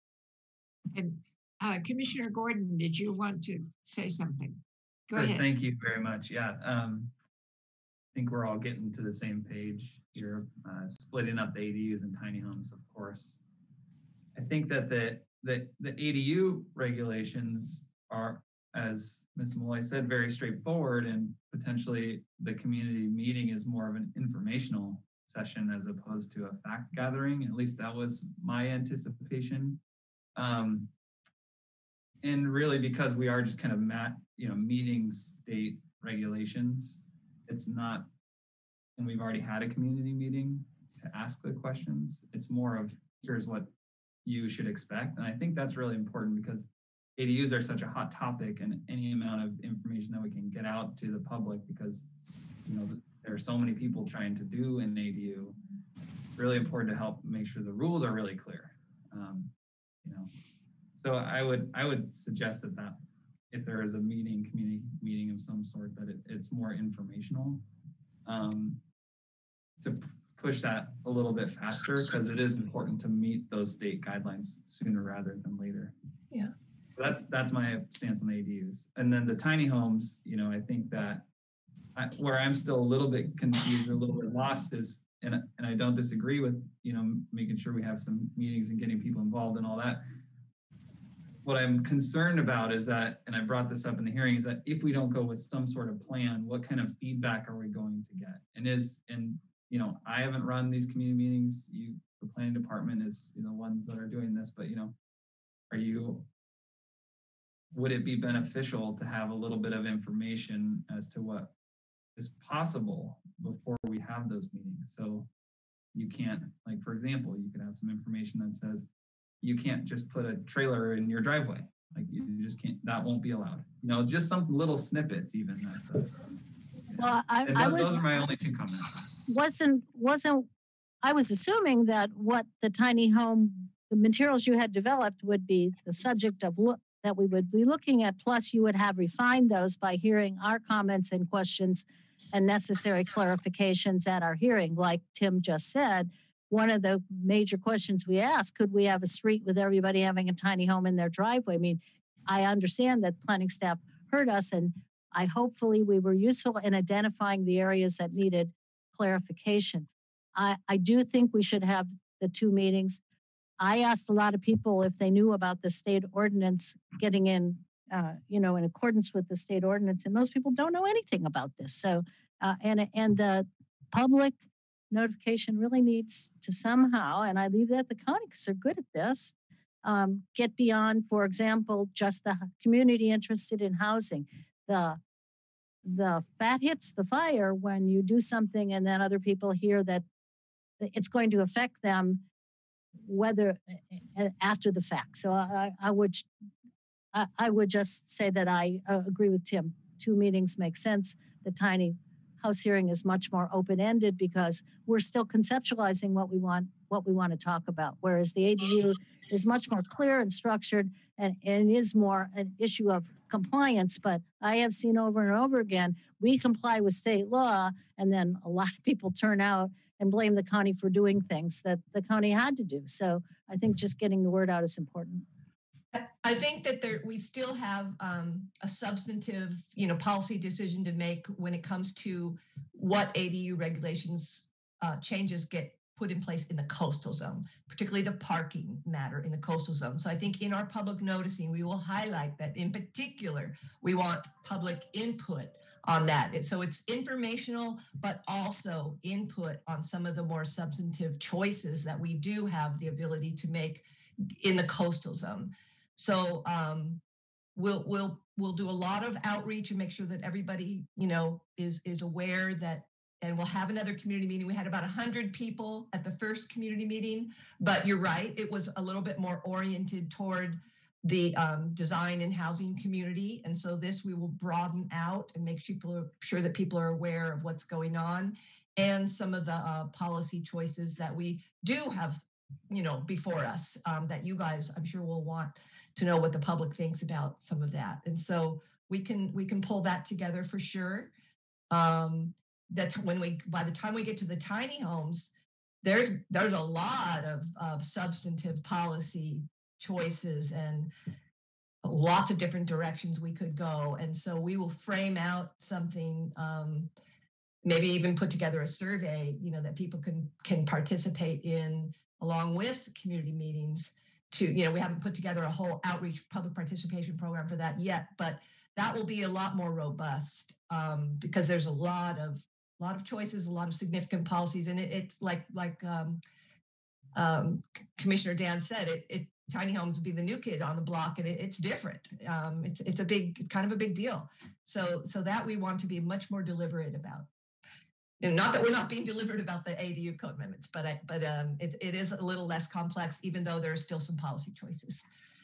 And uh, Commissioner Gordon, did you want to say something? Go Sure, ahead. Thank you very much. Yeah, um, I think we're all getting to the same page here, uh, splitting up the A D Us and tiny homes, of course. I think that the, the, the A D U regulations are, as Miz Malloy said, very straightforward, and potentially the community meeting is more of an informational session as opposed to a fact gathering. At least that was my anticipation. Um, and really, because we are just kind of mat, you know, meeting state regulations, it's not, and we've already had a community meeting to ask the questions. It's more of, here's what you should expect. And I think that's really important because A D Us are such a hot topic, and any amount of information that we can get out to the public, because you know there are so many people trying to do an A D U. It's really important to help make sure the rules are really clear. Um, you know, so I would I would suggest that that if there is a meeting, community meeting of some sort, that it, it's more informational. Um, to push that a little bit faster, because it is important to meet those state guidelines sooner rather than later. Yeah. So that's that's my stance on A D Us. And then the tiny homes, you know, I think that I, where I'm still a little bit confused or a little bit lost is, and, and I don't disagree with, you know, making sure we have some meetings and getting people involved and all that. What I'm concerned about is that, and I brought this up in the hearing, is that if we don't go with some sort of plan, what kind of feedback are we going to get? And is, and, you know, I haven't run these community meetings. You, the planning department is, you know, ones that are doing this, but, you know, are you, would it be beneficial to have a little bit of information as to what is possible before we have those meetings? So you can't, like, for example, you could have some information that says you can't just put a trailer in your driveway. Like, you just can't, that won't be allowed. You know, just some little snippets even that says. Well, I, And I those, was, those are my only two comments. wasn't, wasn't, I was assuming that what the tiny home, the materials you had developed would be the subject of look that we would be looking at, plus you would have refined those by hearing our comments and questions and necessary clarifications at our hearing. Like Tim just said, one of the major questions we asked, could we have a street with everybody having a tiny home in their driveway? I mean, I understand that planning staff heard us, and I hopefully we were useful in identifying the areas that needed clarification. I, I do think we should have the two meetings. I asked a lot of people if they knew about the state ordinance getting in, uh, you know, in accordance with the state ordinance, and most people don't know anything about this. So, uh, and and the public notification really needs to somehow, and I leave that to the county because they're good at this, um, get beyond, for example, just the community interested in housing. The the fat hits the fire when you do something and then other people hear that it's going to affect them whether after the fact. So I, I would I, I would just say that I uh, agree with Tim. Two meetings make sense. The tiny house hearing is much more open-ended because we're still conceptualizing what we want what we want to talk about, whereas the A D U is much more clear and structured and, and is more an issue of compliance. But I have seen over and over again, we comply with state law, and then a lot of people turn out and blame the county for doing things that the county had to do. So I think just getting the word out is important. I think that there we still have um, a substantive, you know, policy decision to make when it comes to what A D U regulations uh, changes get put in place in the coastal zone, particularly the parking matter in the coastal zone. So I think in our public noticing, we will highlight that in particular, we want public input on that. And so it's informational, but also input on some of the more substantive choices that we do have the ability to make in the coastal zone. So um, we'll we'll we'll do a lot of outreach and make sure that everybody, you know, is is aware that. And we'll have another community meeting. We had about one hundred people at the first community meeting, but you're right, it was a little bit more oriented toward the um, design and housing community. And so this we will broaden out and make people sure that people are aware of what's going on and some of the uh, policy choices that we do have, you know, before us um, that you guys, I'm sure, will want to know what the public thinks about some of that. And so we can we can pull that together for sure. Um, that when we, by the time we get to the tiny homes, there's there's a lot of, of substantive policy choices and lots of different directions we could go. And so we will frame out something, um, maybe even put together a survey, you know, that people can can participate in along with community meetings to, you know, we haven't put together a whole outreach public participation program for that yet, but that will be a lot more robust um, because there's a lot of a lot of choices, a lot of significant policies, and it, it's like like um, um, Commissioner Dan said, it, it tiny homes will be the new kid on the block, and it, it's different. Um, it's it's a big kind of a big deal. So so that we want to be much more deliberate about. And not that we're not being deliberate about the A D U code amendments, but I, but um, it, it is a little less complex, even though there are still some policy choices.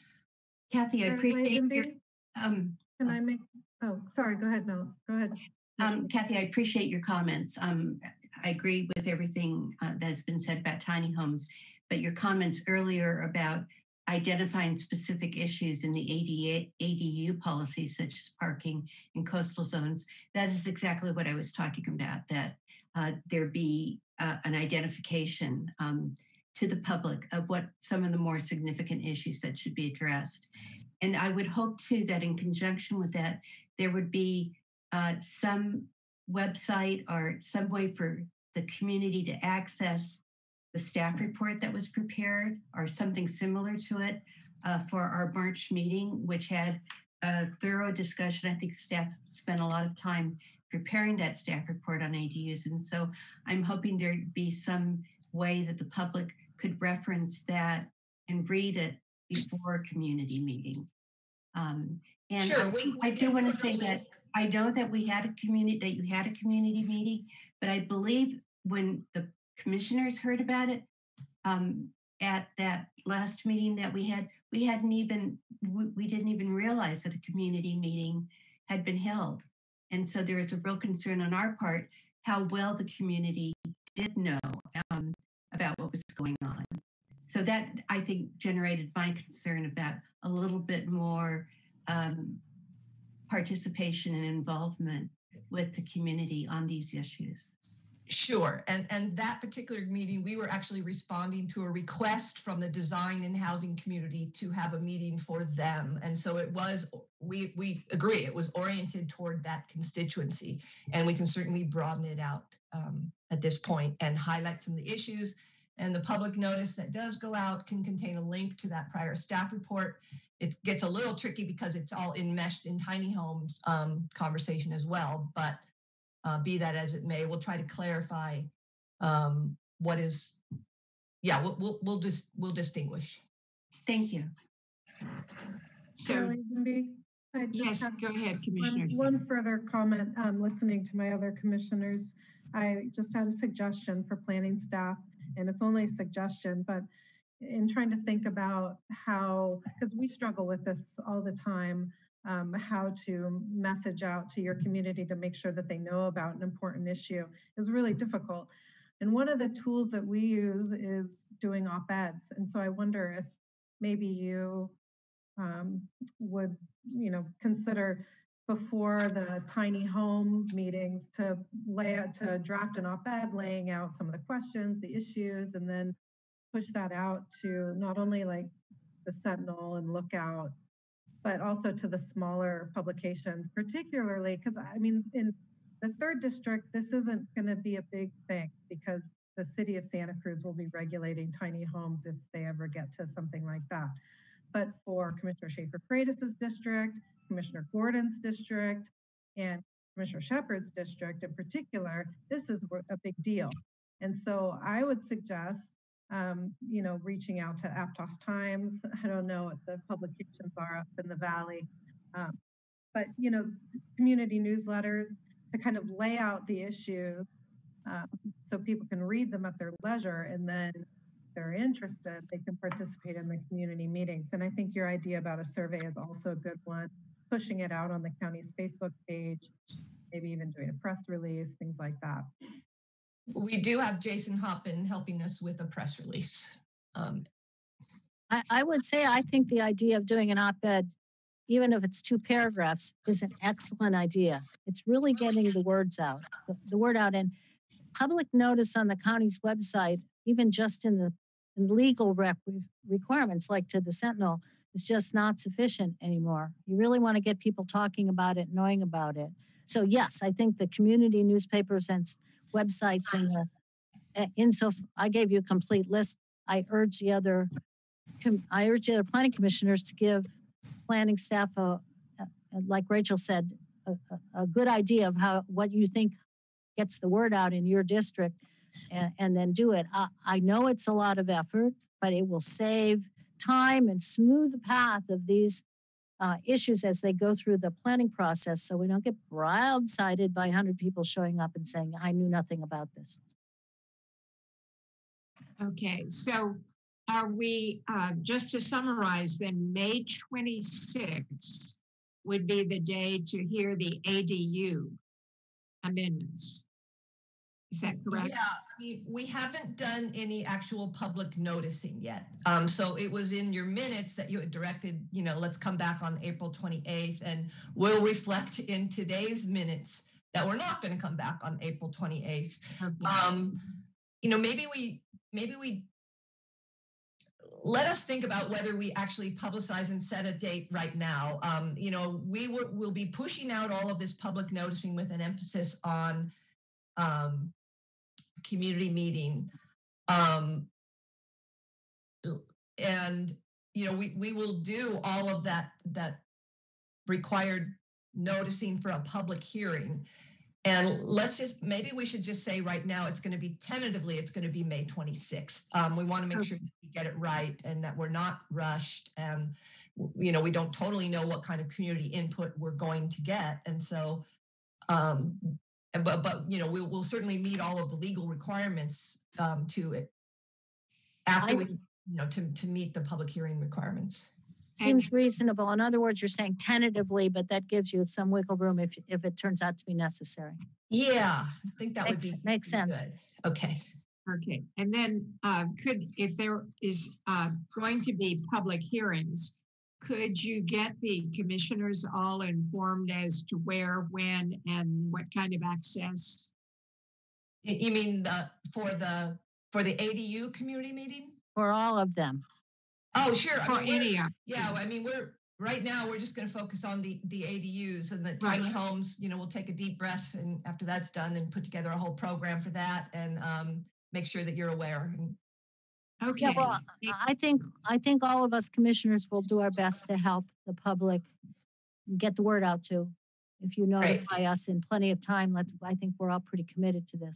Kathy, I appreciate your, um, Can I make, oh, sorry, go ahead, Mel, go ahead. Um, Kathy, I appreciate your comments. Um, I agree with everything uh, that's been said about tiny homes, but your comments earlier about identifying specific issues in the A D U policies, such as parking in coastal zones, that is exactly what I was talking about, that uh, there be uh, an identification um, to the public of what some of the more significant issues that should be addressed. And I would hope too that in conjunction with that, there would be uh, some website or some way for the community to access the staff report that was prepared or something similar to it uh, for our March meeting, which had a thorough discussion. I think staff spent a lot of time preparing that staff report on A D Us. And so I'm hoping there'd be some way that the public could reference that and read it before a community meeting. Um, and sure, I, we, we I do want to say that I know that we had a community, that you had a community meeting, but I believe when the commissioners heard about it um, at that last meeting that we had, we hadn't even, we, we didn't even realize that a community meeting had been held. And so there is a real concern on our part how well the community did know um, about what was going on. So that, I think, generated my concern about a little bit more um, participation and involvement with the community on these issues. Sure. And, and that particular meeting, we were actually responding to a request from the design and housing community to have a meeting for them. And so it was, we, we agree, it was oriented toward that constituency. And we can certainly broaden it out um, at this point and highlight some of the issues. And the public notice that does go out can contain a link to that prior staff report. It gets a little tricky because it's all enmeshed in tiny homes um, conversation as well. But Uh, be that as it may, we'll try to clarify um, what is, yeah, we'll, we'll, we'll just, we'll distinguish. Thank you. So, I just yes, have go ahead, Commissioner. One, one further comment, um, listening to my other commissioners, I just had a suggestion for planning staff, and it's only a suggestion, but in trying to think about how, because we struggle with this all the time, um, how to message out to your community to make sure that they know about an important issue is really difficult. And one of the tools that we use is doing op-eds. And so I wonder if maybe you um, would, you know, consider before the tiny home meetings to lay out, to draft an op-ed laying out some of the questions, the issues, and then push that out to not only like the Sentinel and Lookout, but also to the smaller publications, particularly because I mean, in the third district, this isn't going to be a big thing because the city of Santa Cruz will be regulating tiny homes if they ever get to something like that. But for Commissioner Schaefer-Freitas's district, Commissioner Gordon's district, and Commissioner Shepard's district in particular, this is a big deal. And so I would suggest, um, you know, reaching out to Aptos Times. I don't know what the publications are up in the Valley, um, but, you know, community newsletters to kind of lay out the issue um, so people can read them at their leisure, and then they're interested, they can participate in the community meetings. And I think your idea about a survey is also a good one, pushing it out on the county's Facebook page, maybe even doing a press release, things like that. We do have Jason Hoppin helping us with a press release. Um, I, I would say I think the idea of doing an op-ed, even if it's two paragraphs, is an excellent idea. It's really getting the words out, the, the word out, and public notice on the county's website, even just in the in legal rep requirements, like to the Sentinel, is just not sufficient anymore. You really want to get people talking about it, knowing about it. So yes, I think the community newspapers and websites and the, in so I gave you a complete list. I urge the other, I urge the other planning commissioners to give planning staff a, a like Rachel said, a, a, a good idea of how what you think gets the word out in your district, and, and then do it. I, I know it's a lot of effort, but it will save time and smooth the path of these uh, issues as they go through the planning process, so we don't get broadsided by one hundred people showing up and saying, I knew nothing about this. Okay, so are we, uh, just to summarize then, May twenty-sixth would be the day to hear the A D U amendments. Is that correct? Yeah, we, we haven't done any actual public noticing yet. Um, so it was in your minutes that you had directed, you know, let's come back on April twenty-eighth, and we'll reflect in today's minutes that we're not going to come back on April twenty-eighth. Okay. Um, you know, maybe we, maybe we, let us think about whether we actually publicize and set a date right now. Um, you know, we will we'll be pushing out all of this public noticing with an emphasis on um, community meeting. Um, and, you know, we, we will do all of that, that required noticing for a public hearing. And let's just, maybe we should just say right now, it's going to be tentatively, it's going to be May twenty-sixth. Um, we want to make sure that we get it right and that we're not rushed. And, you know, we don't totally know what kind of community input we're going to get. And so, um, but, but, you know, we will certainly meet all of the legal requirements um, to it after I, we, you know, to, to meet the public hearing requirements. Seems reasonable. In other words, you're saying tentatively, but that gives you some wiggle room if, if it turns out to be necessary. Yeah, I think that makes, would be makes sense. Good. Okay. Okay. And then uh, could, if there is uh, going to be public hearings, could you get the commissioners all informed as to where, when, and what kind of access? You mean the for the for the A D U community meeting? For all of them. Oh, sure. For I mean, any. Yeah, I mean, we're right now we're just going to focus on the the A D Us and the right. tiny homes. You know, we'll take a deep breath, and after that's done, then put together a whole program for that, and um, make sure that you're aware. Okay. Yeah, well, I think I think all of us commissioners will do our best to help the public get the word out to. If you notify right. us in plenty of time, let's. I think we're all pretty committed to this.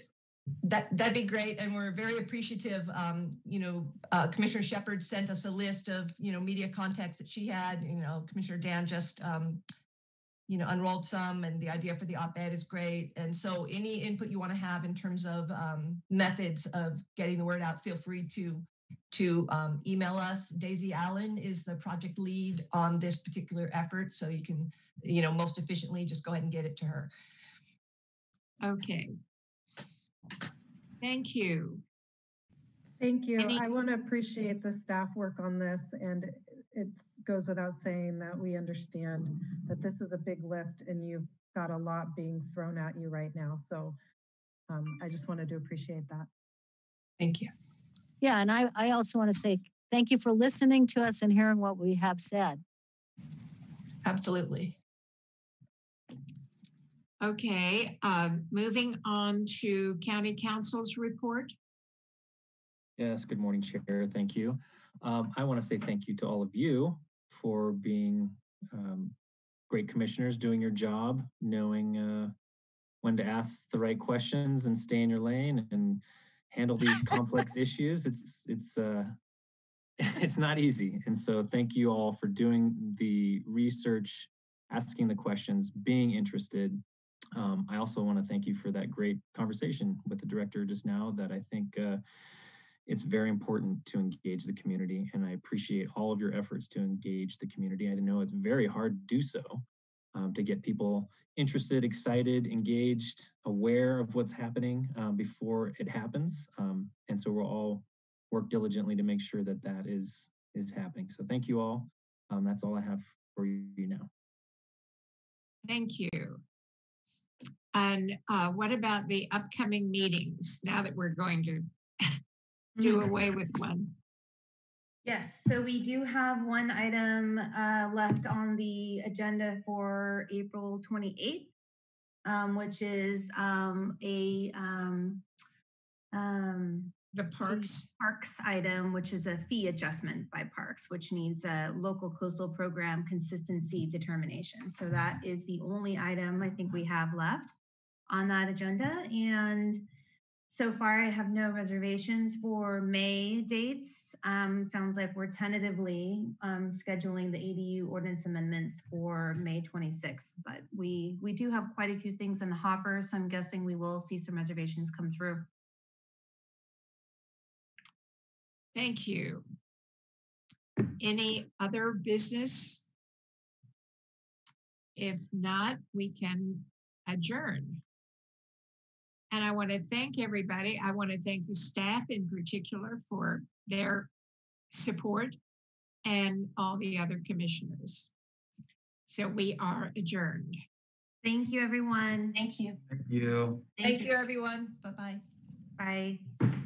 That, that'd be great. And we're very appreciative. Um, you know, uh, Commissioner Shepard sent us a list of, you know, media contacts that she had. You know, Commissioner Dan just, um, you know, unrolled some, and the idea for the op-ed is great. And so any input you want to have in terms of um, methods of getting the word out, feel free to to um, email us. Daisy Allen is the project lead on this particular effort. So you can, you know, most efficiently just go ahead and get it to her. Okay. Thank you. Thank you. Any- I want to appreciate the staff work on this, and it goes without saying that we understand that this is a big lift and you've got a lot being thrown at you right now. So um, I just wanted to appreciate that. Thank you. Yeah, and I, I also want to say thank you for listening to us and hearing what we have said. Absolutely. Okay, um, moving on to County Council's report. Yes, good morning, Chair. Thank you. Um, I want to say thank you to all of you for being um, great commissioners, doing your job, knowing uh, when to ask the right questions and stay in your lane and handle these complex issues. It's it's uh, it's not easy, and so thank you all for doing the research, asking the questions, being interested. Um, I also want to thank you for that great conversation with the director just now. That I think. Uh, It's very important to engage the community, and I appreciate all of your efforts to engage the community. I know it's very hard to do so, um, to get people interested, excited, engaged, aware of what's happening um, before it happens. Um, and so we'll all work diligently to make sure that that is, is happening. So thank you all. Um, that's all I have for you now. Thank you. And uh, what about the upcoming meetings now that we're going to do away with one? Yes, so we do have one item uh, left on the agenda for April twenty-eighth, um, which is um, a um, um, the parks parks item, which is a fee adjustment by parks, which needs a local coastal program consistency determination. So that is the only item I think we have left on that agenda. And so far, I have no reservations for May dates. Um, sounds like we're tentatively um, scheduling the A D U ordinance amendments for May twenty-sixth, but we, we do have quite a few things in the hopper, so I'm guessing we will see some reservations come through. Thank you. Any other business? If not, we can adjourn. And I want to thank everybody. I want to thank the staff in particular for their support and all the other commissioners. So we are adjourned. Thank you, everyone. Thank you. Thank you. Thank you, everyone. Bye-bye. Bye.